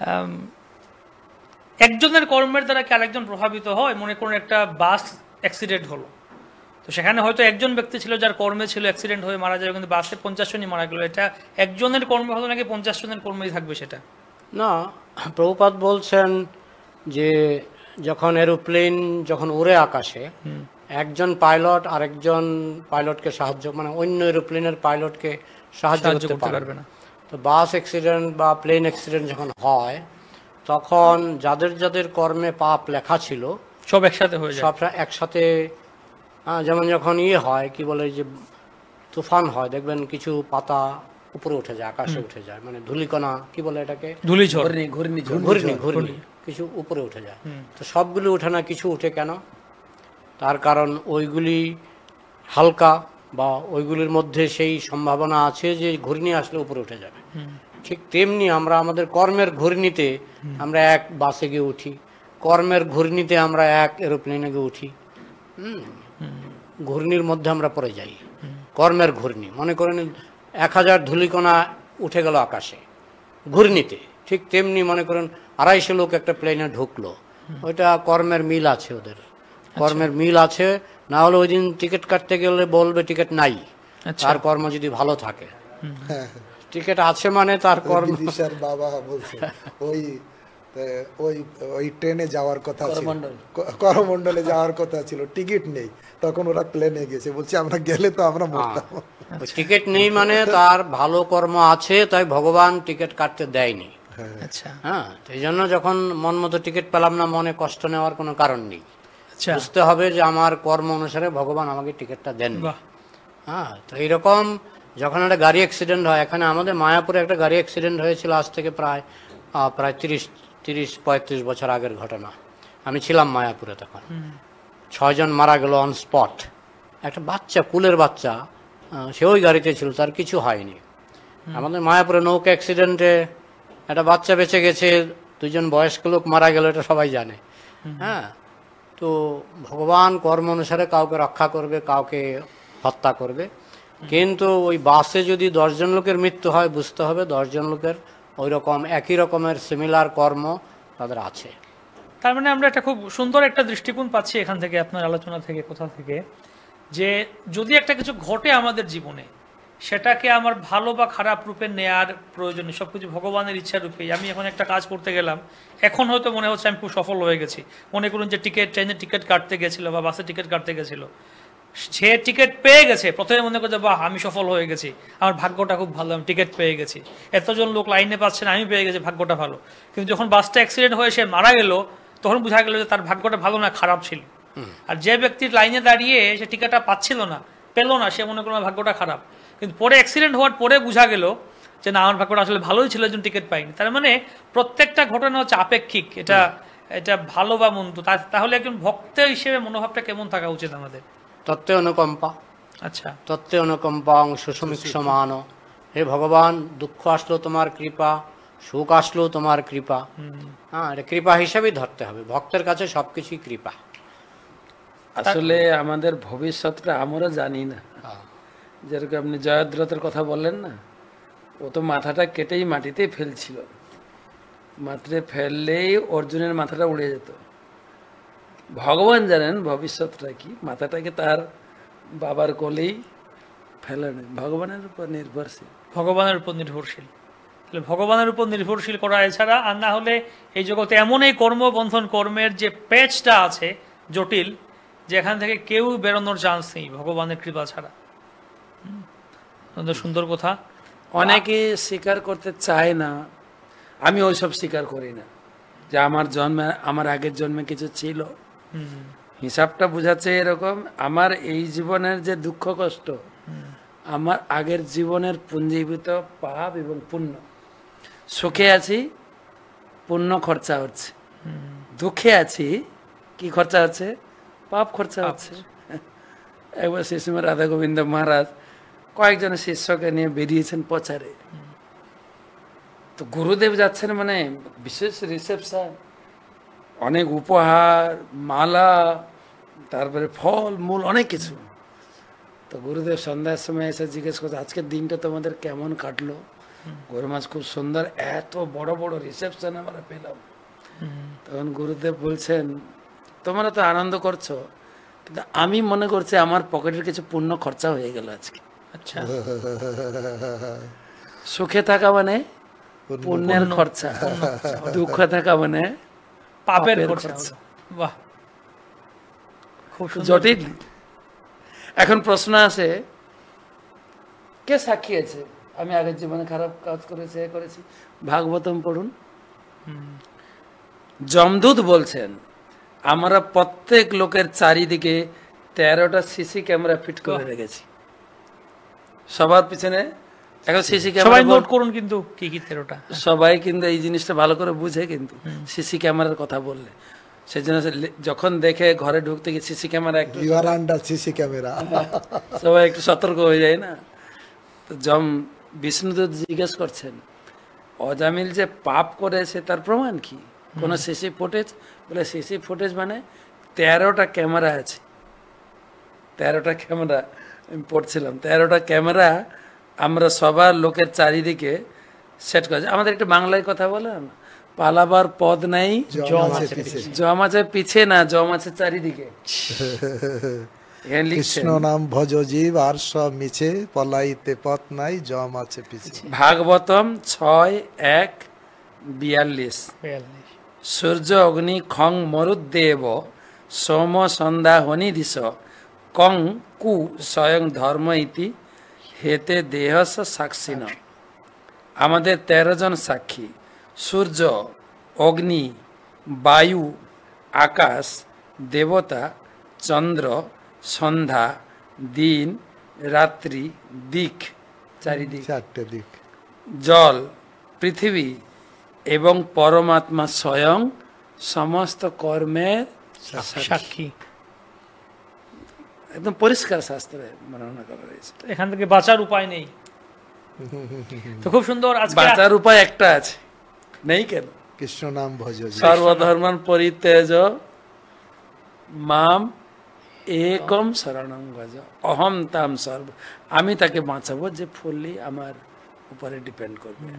একজনের কর্মের দ্বারা কি আরেকজন প্রভাবিত হয়? মনে করুন একটা বাস অ্যাক্সিডেন্ট হলো, তো সেখানে হয়তো একজন ব্যক্তি ছিল যার কর্মে ছিল অ্যাক্সিডেন্ট হয়ে মারা যাবে, কিন্তু বাসে 50 জনই মারা গেল, এটা একজনের কর্মে হলো নাকি 50 জনের কর্মেই থাকবে সেটা? না, প্রভুপাদ বলছেন যে যখন এরোপ্লেন যখন উড়ে আকাশে, একজন পাইলট আরেকজন পাইলটকে সাহায্য, মানে অন্য এরোপ্লেনের পাইলটকে সাহায্য করতে পারবে না। তো বাস অ্যাক্সিডেন্ট বা প্লেন অ্যাক্সিডেন্ট যখন হয়, তখন যাদের যাদের কর্মে পাপ লেখা ছিল সব একসাথে হয়ে যায়, সব একসাথে। যেমন যখন হয় কি বলে যে তুফান হয়, দেখবেন কিছু পাতা উপরে উঠে যায়, আকাশে উঠে যায়, মানে ধূলিকণা কি বলে এটাকে, ঘূর্ণি কিছু উপরে উঠে যায়। তো সবগুলি উঠে না, কিছু উঠে কেন? তার কারণ ওইগুলি হালকা, বা ওইগুলির মধ্যে সেই সম্ভাবনা আছে যে ঘূর্ণি আসলে উপরে উঠে যাবে। ঠিক তেমনি আমরা আমাদের কর্মের ঘূর্ণিতে আমরা এক বাসে গিয়ে উঠি, কর্মের ঘূর্ণিতে আমরা এক এরোপ্লেনে গিয়ে উঠি। ঘূর্ণির মধ্যে আমরা পড়ে যাই, কর্মের ঘূর্ণি। মনে করেন 1000 ধূলিকণা উঠে গেল আকাশে ঘূর্ণিতে, ঠিক তেমনি মনে করেন 250 লোক একটা প্লেনে ঢুকলো, ওইটা কর্মের মিল আছে, ওদের কর্মের মিল আছে। না হলে ওই দিন টিকিট কাটতে গেলে বলবে টিকিট নাই, তার কর্ম যদি ভালো থাকে। টিকিট আছে মানে তার কর্ম। বিদিশার বাবা বলছে ওই ওই ওই ট্রেনে যাওয়ার কথা ছিল, করমণ্ডলে যাওয়ার কথা ছিল, টিকিট নেই, তখন ওরা প্লেনে গেছে, বলছে আমরা গেলে তো আমরা মরতাম। টিকিট নেই মানে তার ভালো কর্ম আছে, তাই ভগবান টিকিট কাটতে দেয়নি। আচ্ছা, হ্যাঁ, এই জন্য যখন মন মতো টিকিট পেলাম না, মনে কষ্ট নেওয়ার কোনো কারণ নেই। আচ্ছা, বুঝতে হবে যে আমার কর্ম অনুসারে ভগবান আমাকে টিকিটটা দেন। বাহ, হ্যাঁ, তো এইরকম যখন একটা গাড়ি অ্যাক্সিডেন্ট হয়, এখানে আমাদের মায়াপুরে একটা গাড়ি অ্যাক্সিডেন্ট হয়েছিল আজ থেকে প্রায় 30-35 বছর আগের ঘটনা। আমি ছিলাম মায়াপুরে তখন। 6 জন মারা গেল অন স্পট। একটা বাচ্চা, কুলের বাচ্চা, সে ওই গাড়িতে ছিল, তার কিছু হয়নি। আমাদের মায়াপুরে নৌকা অ্যাক্সিডেন্টে একটা বাচ্চা বেঁচে গেছে, 2 জন বয়স্ক লোক মারা গেল, এটা সবাই জানে। হ্যাঁ, তো ভগবান কর্ম অনুসারে কাউকে রক্ষা করবে, কাউকে হত্যা করবে। কিন্তু ওই বাসে যদি 10 জন লোকের মৃত্যু হয়, বুঝতে হবে 10 জন লোকের ওই রকম একই রকমের সিমিলার কর্ম তাদের আছে। তার মানে আমরা একটা খুব সুন্দর একটা দৃষ্টিকোণ পাচ্ছি এখান থেকে, আপনার আলোচনা থেকে, কোথা থেকে, যে যদি একটা কিছু ঘটে আমাদের জীবনে, সেটাকে আমার ভালো বা খারাপ রূপে নেয়ার প্রয়োজন নেই, সবকিছু ভগবানের ইচ্ছা রূপেই। আমি এখন একটা কাজ করতে গেলাম, এখন হয়তো মনে হচ্ছে আমি খুব সফল হয়ে গেছি। মনে করুন যে ট্রেনের টিকিট কাটতে গেছিল বা বাসের টিকিট কাটতে গেছিল, সে টিকিট পেয়ে গেছে, প্রথমে মনে করছে বাহ আমি সফল হয়ে গেছি, আমার ভাগ্যটা খুব ভালো, আমি টিকিট পেয়ে গেছি, এতজন লোক লাইনে পাচ্ছে না, আমি পেয়ে গেছি, ভাগ্যটা ভালো। কিন্তু যখন বাসটা অ্যাক্সিডেন্ট হয়ে সে মারা গেল, তখন বোঝা গেল যে তার ভাগ্যটা ভালো না, খারাপ ছিল। আর যে ব্যক্তির লাইনে দাঁড়িয়ে সে টিকিটটা পাচ্ছিল না, পেলো না, সে মনে করলো ভাগ্যটা খারাপ। কিন্তু পরে অ্যাক্সিডেন্ট হওয়ার পরে বোঝা গেল যে না, আমার ভাগ্যটা আসলে ভালোই ছিল, একজন টিকিট পাইনি। তার মানে প্রত্যেকটা ঘটনা হচ্ছে আপেক্ষিক, এটা এটা ভালো বা মন্দ। তাহলে একজন ভক্ত হিসেবে মনোভাবটা কেমন থাকা উচিত আমাদের? তত্ত্বে অনুকম্পা। আচ্ছা, তত্ত্বে অনুকম্পাং সুষমিক সমান। হে ভগবান, দুঃখ আসলো তোমার কৃপা, সুখ আসলো তোমার কৃপা। হ্যাঁ, এটা কৃপা হিসাবেই ধরতে হবে, ভক্তের কাছে সবকিছুই কৃপা। আসলে আমাদের ভবিষ্যৎটা আমরা জানি না। যেরকম আপনি জয়দ্রথের কথা বললেন না, ও তো মাথাটা কেটেই মাটিতে ফেলছিল, মাটিতে ফেললেই অর্জুনের মাথাটা উড়ে যেত। ভগবান জানেন ভবিষ্যৎটা কি, মাথাটাকে তার বাবার কোলেই ফেলেন, ভগবানের উপর নির্ভরশীল। ভগবানের উপর নির্ভরশীল, তাহলে ভগবানের উপর নির্ভরশীল করা এছাড়া আর না হলে এই জগতে এমন এই কর্মবন্ধন, কর্মের যে পেচটা আছে জটিল, যেখান থেকে কেউ বেরোনোর চান্স নেই ভগবানের কৃপা ছাড়া। সুন্দর কথা। অনেকে স্বীকার করতে চায় না, আমি ওইসব স্বীকার করি না যে আমার জন্মে, আমার আগের জন্মে কিছু ছিল। হিসাবটা বুঝাচ্ছে এরকম, আমার এই জীবনের যে দুঃখ কষ্ট, আমার আগের জীবনের পুঞ্জীভূত পাপ এবং পুণ্য। সুখে আছি, পুণ্য খরচা হচ্ছে, দুঃখে আছি, কি খরচা হচ্ছে? পাপ খরচা হচ্ছে। একবার শ্রীশ্রী রাধা গোবিন্দ মহারাজ কয়েকজন শিষ্যকে নিয়ে বেরিয়েছেন প্রচারে, তো গুরুদেব যাচ্ছেন, মানে বিশেষ রিসেপশন, অনেক উপহার, মালা, তারপরে ফল মূল, অনেক কিছু। তো গুরুদেব সন্ধ্যার সময় এসে জিজ্ঞেস করছে, আজকের দিনটা তোমাদের কেমন কাটলো? গরু মাছ খুব সুন্দর, এত বড় বড় রিসেপশন আমরা পেলাম। তখন গুরুদেব বলছেন, তোমরা তো আনন্দ করছো, কিন্তু আমি মনে করছি আমার পকেটের কিছু পুণ্য খরচা হয়ে গেল আজকে। আচ্ছা, সুখে থাকা মানে পুণ্যের খরচা, দুঃখ থাকা মানে পাপের খরচা। বাহ, খুব জটিল। এখন প্রশ্ন আসে, কে সাক্ষী আছে আমি আগের জীবনে খারাপ কাজ করেছি, করেছি? ভাগবতম পড়ুন, যমদূত বলছেন আমরা প্রত্যেক লোকের চারিদিকে 13টা সিসি ক্যামেরা ফিট করে রেখেছি, সবার পিছনে। এখন সিসি ক্যামেরা সবাই নোট করুন, কিন্তু কি কি 13টা, সবাই কিন্তু এই জিনিসটা ভালো করে বুঝে, কিন্তু সিসি ক্যামেরার কথা বললে সেই জন্য যখন দেখে ঘরে ঢুকতে গিয়ে সিসি ক্যামেরা, একটু সিসি ক্যামেরা, সবাই একটু সতর্ক হয়ে যায় না? তো বিষ্ণুদূত জিজ্ঞেস করছেন, অজামিল যে পাপ করেছে তার প্রমাণ কি? কোন সিসি ফুটেজ? বলে সিসি ফুটেজ মানে 13টা ক্যামেরা আছে, 13টা ক্যামেরা আমি পড়ছিলাম, 13টা ক্যামেরা আমরা সবার লোকের চারিদিকে সেট করেছি। আমাদের একটু বাংলায় কথা বলে না, পালাবার পদ নাই জম আছে পিছে। জম আছে পিছে না, জম আছে চারিদিকে। এখানে লিখছেন, কৃষ্ণ নাম ভজ জীব আর সব মিছে, পলাইতে পথ নাই জম আছে পিছে। ভাগবতম 6:1-42। 42। সূর্য অগ্নি খং মরুদ্দেব সোম সন্ধ্যা হনি দিশ কং কু স্বয়ং ধর্ম ইতি হেতে দেহস সাক্ষিণ। আমাদের 13 জন সাক্ষী, সূর্য, অগ্নি, বায়ু, আকাশ, দেবতা, চন্দ্র, সন্ধ্যা, দিন, রাত্রি, দিক, চারিদিক, 4টে দিক, জল, পৃথিবী এবং পরমাত্মা স্বয়ং সমস্ত কর্মের সাক্ষী। একদম পরিষ্কার শাস্ত্রে বর্ণনা করা রয়েছে। এখান থেকে বাঁচার উপায় নেই। তো খুব সুন্দর। আজকে বাঁচার উপায় একটা আছে, নেই কেন? কৃষ্ণ নাম ভজ জীব। সর্বধর্মান পরিত্যাজ মাম একম শরণং ভজ অহম তাম সর্ব। আমি তাকে বাঁচাবো যে ফুললি আমার উপরে ডিপেন্ড করবে।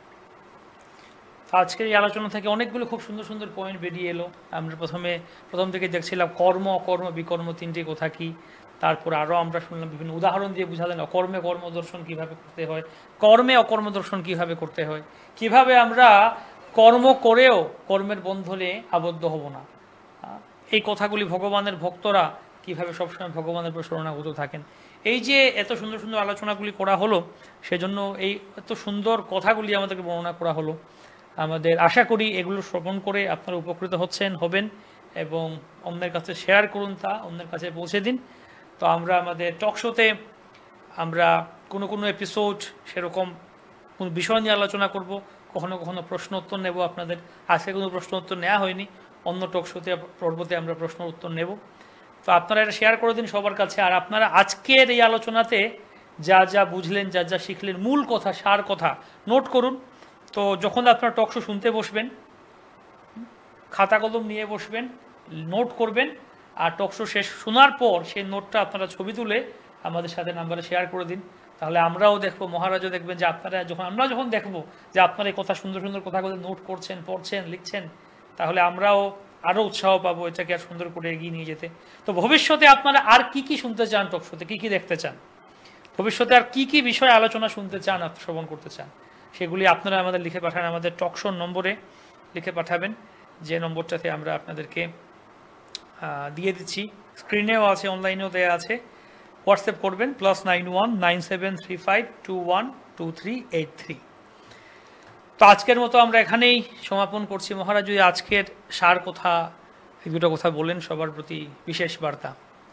আজকের এই আলোচনা থেকে অনেকগুলো খুব সুন্দর সুন্দর পয়েন্ট বেরিয়ে এলো। আমরা প্রথম থেকে দেখছিলাম কর্ম, অকর্ম, বিকর্ম তিনটি কথা কি। তারপর আরও আমরা শুনলাম বিভিন্ন উদাহরণ দিয়ে বুঝালেন অকর্মে কর্ম দর্শন কীভাবে করতে হয়, কর্মে অকর্ম দর্শন কীভাবে করতে হয়, কিভাবে আমরা কর্ম করেও কর্মের বন্ধনে আবদ্ধ হব না। এই কথাগুলি ভগবানের ভক্তরা কিভাবে সবসময় ভগবানের উপর শরণাগত থাকেন। এই যে এত সুন্দর সুন্দর আলোচনাগুলি করা হলো, সেজন্য এই এত সুন্দর কথাগুলি আমাদেরকে বর্ণনা করা হলো। আমাদের আশা করি এগুলো শ্রবণ করে আপনারা উপকৃত হবেন এবং অন্যের কাছে শেয়ার করুন, তা অন্যের কাছে পৌঁছে দিন। তো আমরা আমাদের টক শোতে আমরা কোনো এপিসোড সেরকম কোনো বিষয় নিয়ে আলোচনা করব, কখনো কখনো প্রশ্ন উত্তর নেব আপনাদের। আজকে কোনো প্রশ্ন উত্তর নেওয়া হয়নি, অন্য টক শোতে পর্বতে আমরা প্রশ্ন উত্তর নেব। তো আপনারা এটা শেয়ার করে দিন সবার কাছে। আর আপনারা আজকের এই আলোচনাতে যা যা বুঝলেন, যা যা শিখলেন, মূল কথা, সার কথা নোট করুন। তো যখন আপনারা টক শো শুনতে বসবেন, খাতা কলম নিয়ে বসবেন, নোট করবেন। আর টক শো শেষ শোনার পর সেই নোটটা আপনারা ছবি তুলে আমাদের সাথে নাম্বারে শেয়ার করে দিন। তাহলে আমরাও দেখবো, মহারাজও দেখবেন যে আমরা যখন দেখবো যে আপনারা এই কথা সুন্দর সুন্দর কথাগুলো নোট করছেন, পড়ছেন, লিখছেন, তাহলে আমরাও আরও উৎসাহ পাবো এটাকে আর সুন্দর করে এগিয়ে নিয়ে যেতে। তো ভবিষ্যতে আপনারা আর কি কি শুনতে চান টক শোতে, কি কি দেখতে চান, ভবিষ্যতে আর কি কি বিষয়ে আলোচনা শুনতে চান, শ্রবণ করতে চান, সেগুলি আপনারা আমাদের লিখে পাঠান। আমাদের টক শোর নম্বরে লিখে পাঠাবেন, যে নম্বরটাতে আমরা আপনাদেরকে দিয়ে দিচ্ছি, স্ক্রিনেও আছে, অনলাইনেও দেওয়া আছে। হোয়াটসঅ্যাপ করবেন +91 9735 212383। তো আজকের মতো আমরা এখানেই সমাপন করছি। মহারাজ যদি আজকের সার কথা, এই দুটো কথা বলেন সবার প্রতি বিশেষ বার্তা।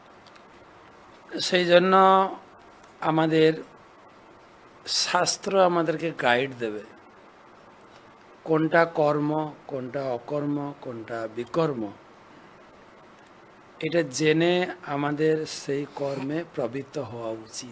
সেই জন্য আমাদের শাস্ত্র আমাদেরকে গাইড দেবে, কোনটা কর্ম, কোনটা অকর্ম, কোনটা বিকর্ম, এটা জেনে আমাদের সেই কর্মে প্রবৃত্ত হওয়া উচিত।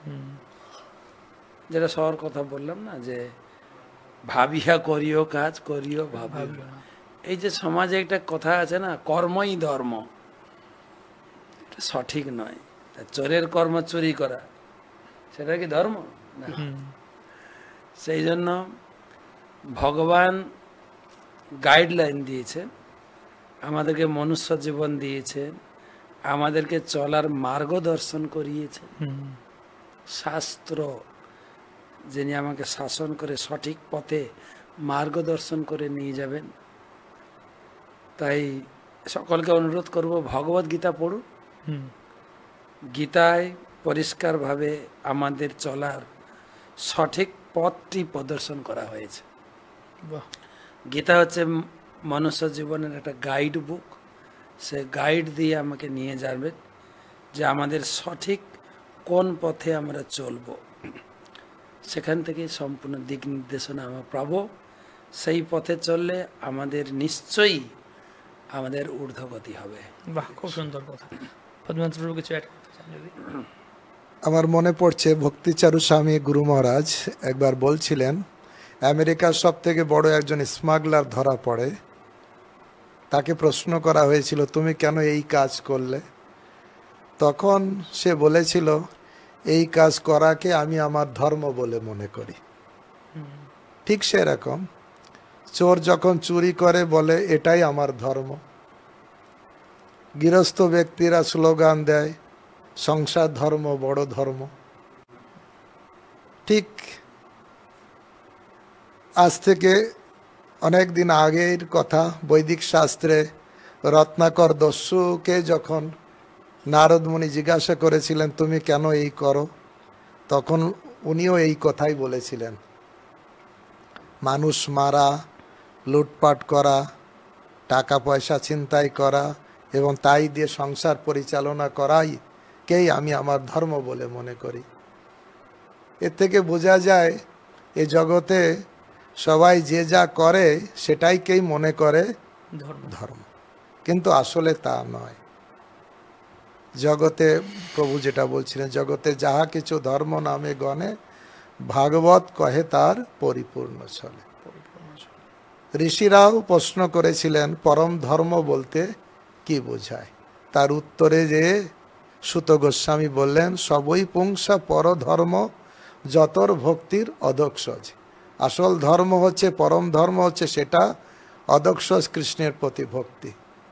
যেটা সবার কথা বললাম না, যে ভাবিয়া করিও কাজ, করিও ভাবিও। এই যে সমাজে একটা কথা আছে না, কর্মই ধর্ম, এটা সঠিক নয়। চোরের কর্ম চুরি করা, সেটা কি ধর্ম? না। সেই জন্য ভগবান গাইডলাইন দিয়েছেন, আমাদেরকে মনুষ্য জীবন দিয়েছেন, আমাদেরকে চলার মার্গদর্শন করিয়েছেন। শাস্ত্র যিনি আমাকে শাসন করে সঠিক পথে মার্গদর্শন করে নিয়ে যাবেন। তাই সকলকে অনুরোধ করব, ভগবদ গীতা পড়ুন। গীতায় পরিষ্কারভাবে আমাদের চলার সঠিক পথটি প্রদর্শন করা হয়েছে। গীতা হচ্ছে মনুষ্য জীবনের একটা গাইড বুক। সে গাইড দিয়ে আমাকে নিয়ে যাবে যে আমাদের সঠিক কোন পথে আমরা চলব, সেখান থেকে সম্পূর্ণ দিক নির্দেশনা আমরা পাবো। সেই পথে চললে আমাদের নিশ্চয়ই আমাদের ঊর্ধ্বগতি হবে। বাহ, খুব সুন্দর কথা। কিছু অ্যাড করতে চান যদি? আমার মনে পড়ছে ভক্তিচারু স্বামী গুরু মহারাজ একবার বলছিলেন, আমেরিকার সব থেকে বড় একজন স্মাগলার ধরা পড়ে। তাকে প্রশ্ন করা হয়েছিল, তুমি কেন এই কাজ করলে? তখন সে বলেছিল এই কাজ করাকে আমি আমার ধর্ম বলে মনে করি। ঠিক সেরকম চোর যখন চুরি করে বলে এটাই আমার ধর্ম। গৃহস্থ ব্যক্তিরা স্লোগান দেয় সংসার ধর্ম বড় ধর্ম। ঠিক আজ থেকে অনেক দিন আগের কথা, বৈদিক শাস্ত্রে রত্নাকর দস্যুকে যখন নারদ মুনি জিজ্ঞাসা করেছিলেন তুমি কেন এই করো, তখন উনিও এই কথাই বলেছিলেন, মানুষ মারা, লুটপাট করা, টাকা পয়সা ছিনতাই করা এবং তাই দিয়ে সংসার পরিচালনা করাই কেই আমি আমার ধর্ম বলে মনে করি। এর থেকে বোঝা যায় এই জগতে সবাই যে যা করে সেটাইকেই মনে করে ধর্ম, কিন্তু আসলে তা নয়। জগতে প্রভু যেটা বলছিলেন, জগতে যাহা কিছু ধর্ম নামে গণে ভাগবত কহে তার পরিপূর্ণ চলে। ঋষিরাও প্রশ্ন করেছিলেন পরম ধর্ম বলতে কি বোঝায়, তার উত্তরে যে সুত গোস্বামী বললেন সবই পুংসা পর ধর্ম যতর ভক্তির অদক্ষজ। আসল ধর্ম হচ্ছে, পরম ধর্ম হচ্ছে সেটা অদক্ষজ কৃষ্ণের প্রতি ভক্তি।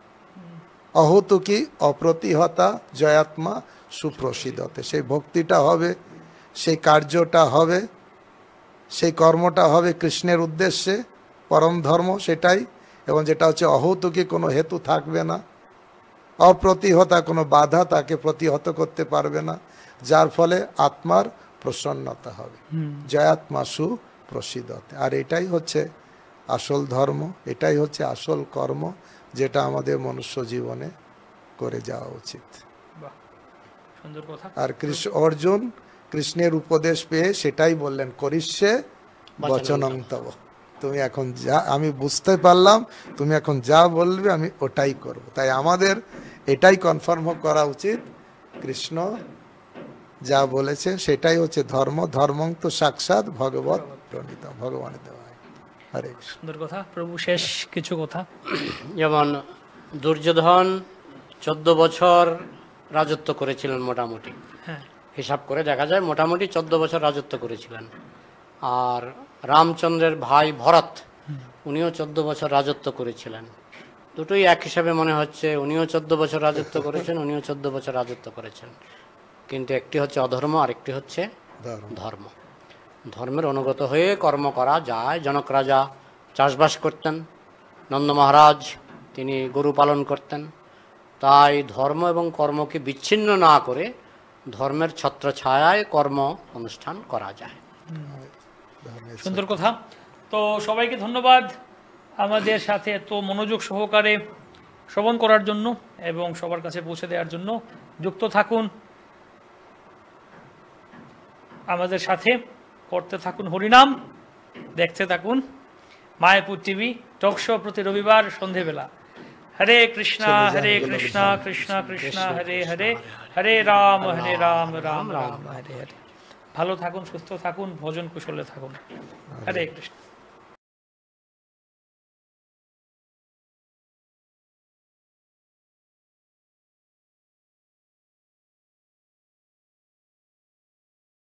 অহতুকি অপ্রতিহতা জয়াত্মা সুপ্রসিদ্ধতে, সেই ভক্তিটা হবে, সেই কার্যটা হবে, সেই কর্মটা হবে কৃষ্ণের উদ্দেশ্যে, পরম ধর্ম সেটাই। এবং যেটা হচ্ছে অহতুকি, কোনো হেতু থাকবে না, অপ্রতিহতা, কোনো বাধা তাকে প্রতিহত করতে পারবে না, যার ফলে আত্মার প্রসন্নতা হবে। জয়াত্মা সুপ্রসিদ্ধতে। আর এটাই হচ্ছে আসল ধর্ম, এটাই হচ্ছে আসল কর্ম, যেটা আমাদের মনুষ্য জীবনে করে যাওয়া উচিত। সুন্দর কথা। আর অর্জুন কৃষ্ণের উপদেশ পেয়ে সেটাই বললেন, করিষ্যে বচনং তব। তুমি এখন যা, আমি বুঝতে পারলাম তুমি এখন যা বলবে আমি ওটাই করব। তাই আমাদের এটাই কনফার্ম করা উচিত, কৃষ্ণ যা বলেছে সেটাই হচ্ছে ধর্ম। ধর্মং তো সাক্ষাৎ ভগবত প্রণীত, ভগবানের দেওয়া। হরে কৃষ্ণ। সুন্দর কথা। প্রভু শেষ কিছু কথা। যেমন দুর্যোধন 14 বছর রাজত্ব করেছিলেন মোটামুটি, হ্যাঁ, হিসাব করে দেখা যায় মোটামুটি 14 বছর রাজত্ব করেছিলেন। আর রামচন্দ্রের ভাই ভরত, উনিও 14 বছর রাজত্ব করেছিলেন। দুটোই এক হিসাবে মনে হচ্ছে, উনিও 14 বছর রাজত্ব করেছেন, উনিও 14 বছর রাজত্ব করেছেন। কিন্তু একটি হচ্ছে অধর্ম, আরেকটি হচ্ছে ধর্ম। ধর্মের অনুগত হয়ে কর্ম করা যায়। জনক রাজা চাষবাস করতেন, নন্দ মহারাজ তিনি গরু পালন করতেন। তাই ধর্ম এবং কর্মকে বিচ্ছিন্ন না করে ধর্মের ছত্রছায়ায় কর্ম অনুষ্ঠান করা যায়। সুন্দর কথা। তো সবাইকে ধন্যবাদ আমাদের সাথে এত মনোযোগ সহকারে শ্রবণ করার জন্য এবং সবার কাছে পৌঁছে দেওয়ার জন্য। যুক্ত থাকুন আমাদের সাথে, করতে থাকুন হরিনাম, দেখতে থাকুন মায়াপুর টিভি টক শো প্রতি রবিবার সন্ধেবেলা। হরে কৃষ্ণা কৃষ্ণা কৃষ্ণা হরে হরে, হরে রাম রাম রাম হরে হরে। ভালো থাকুন, সুস্থ থাকুন, ভজন কুশলে থাকুন। হরে কৃষ্ণ।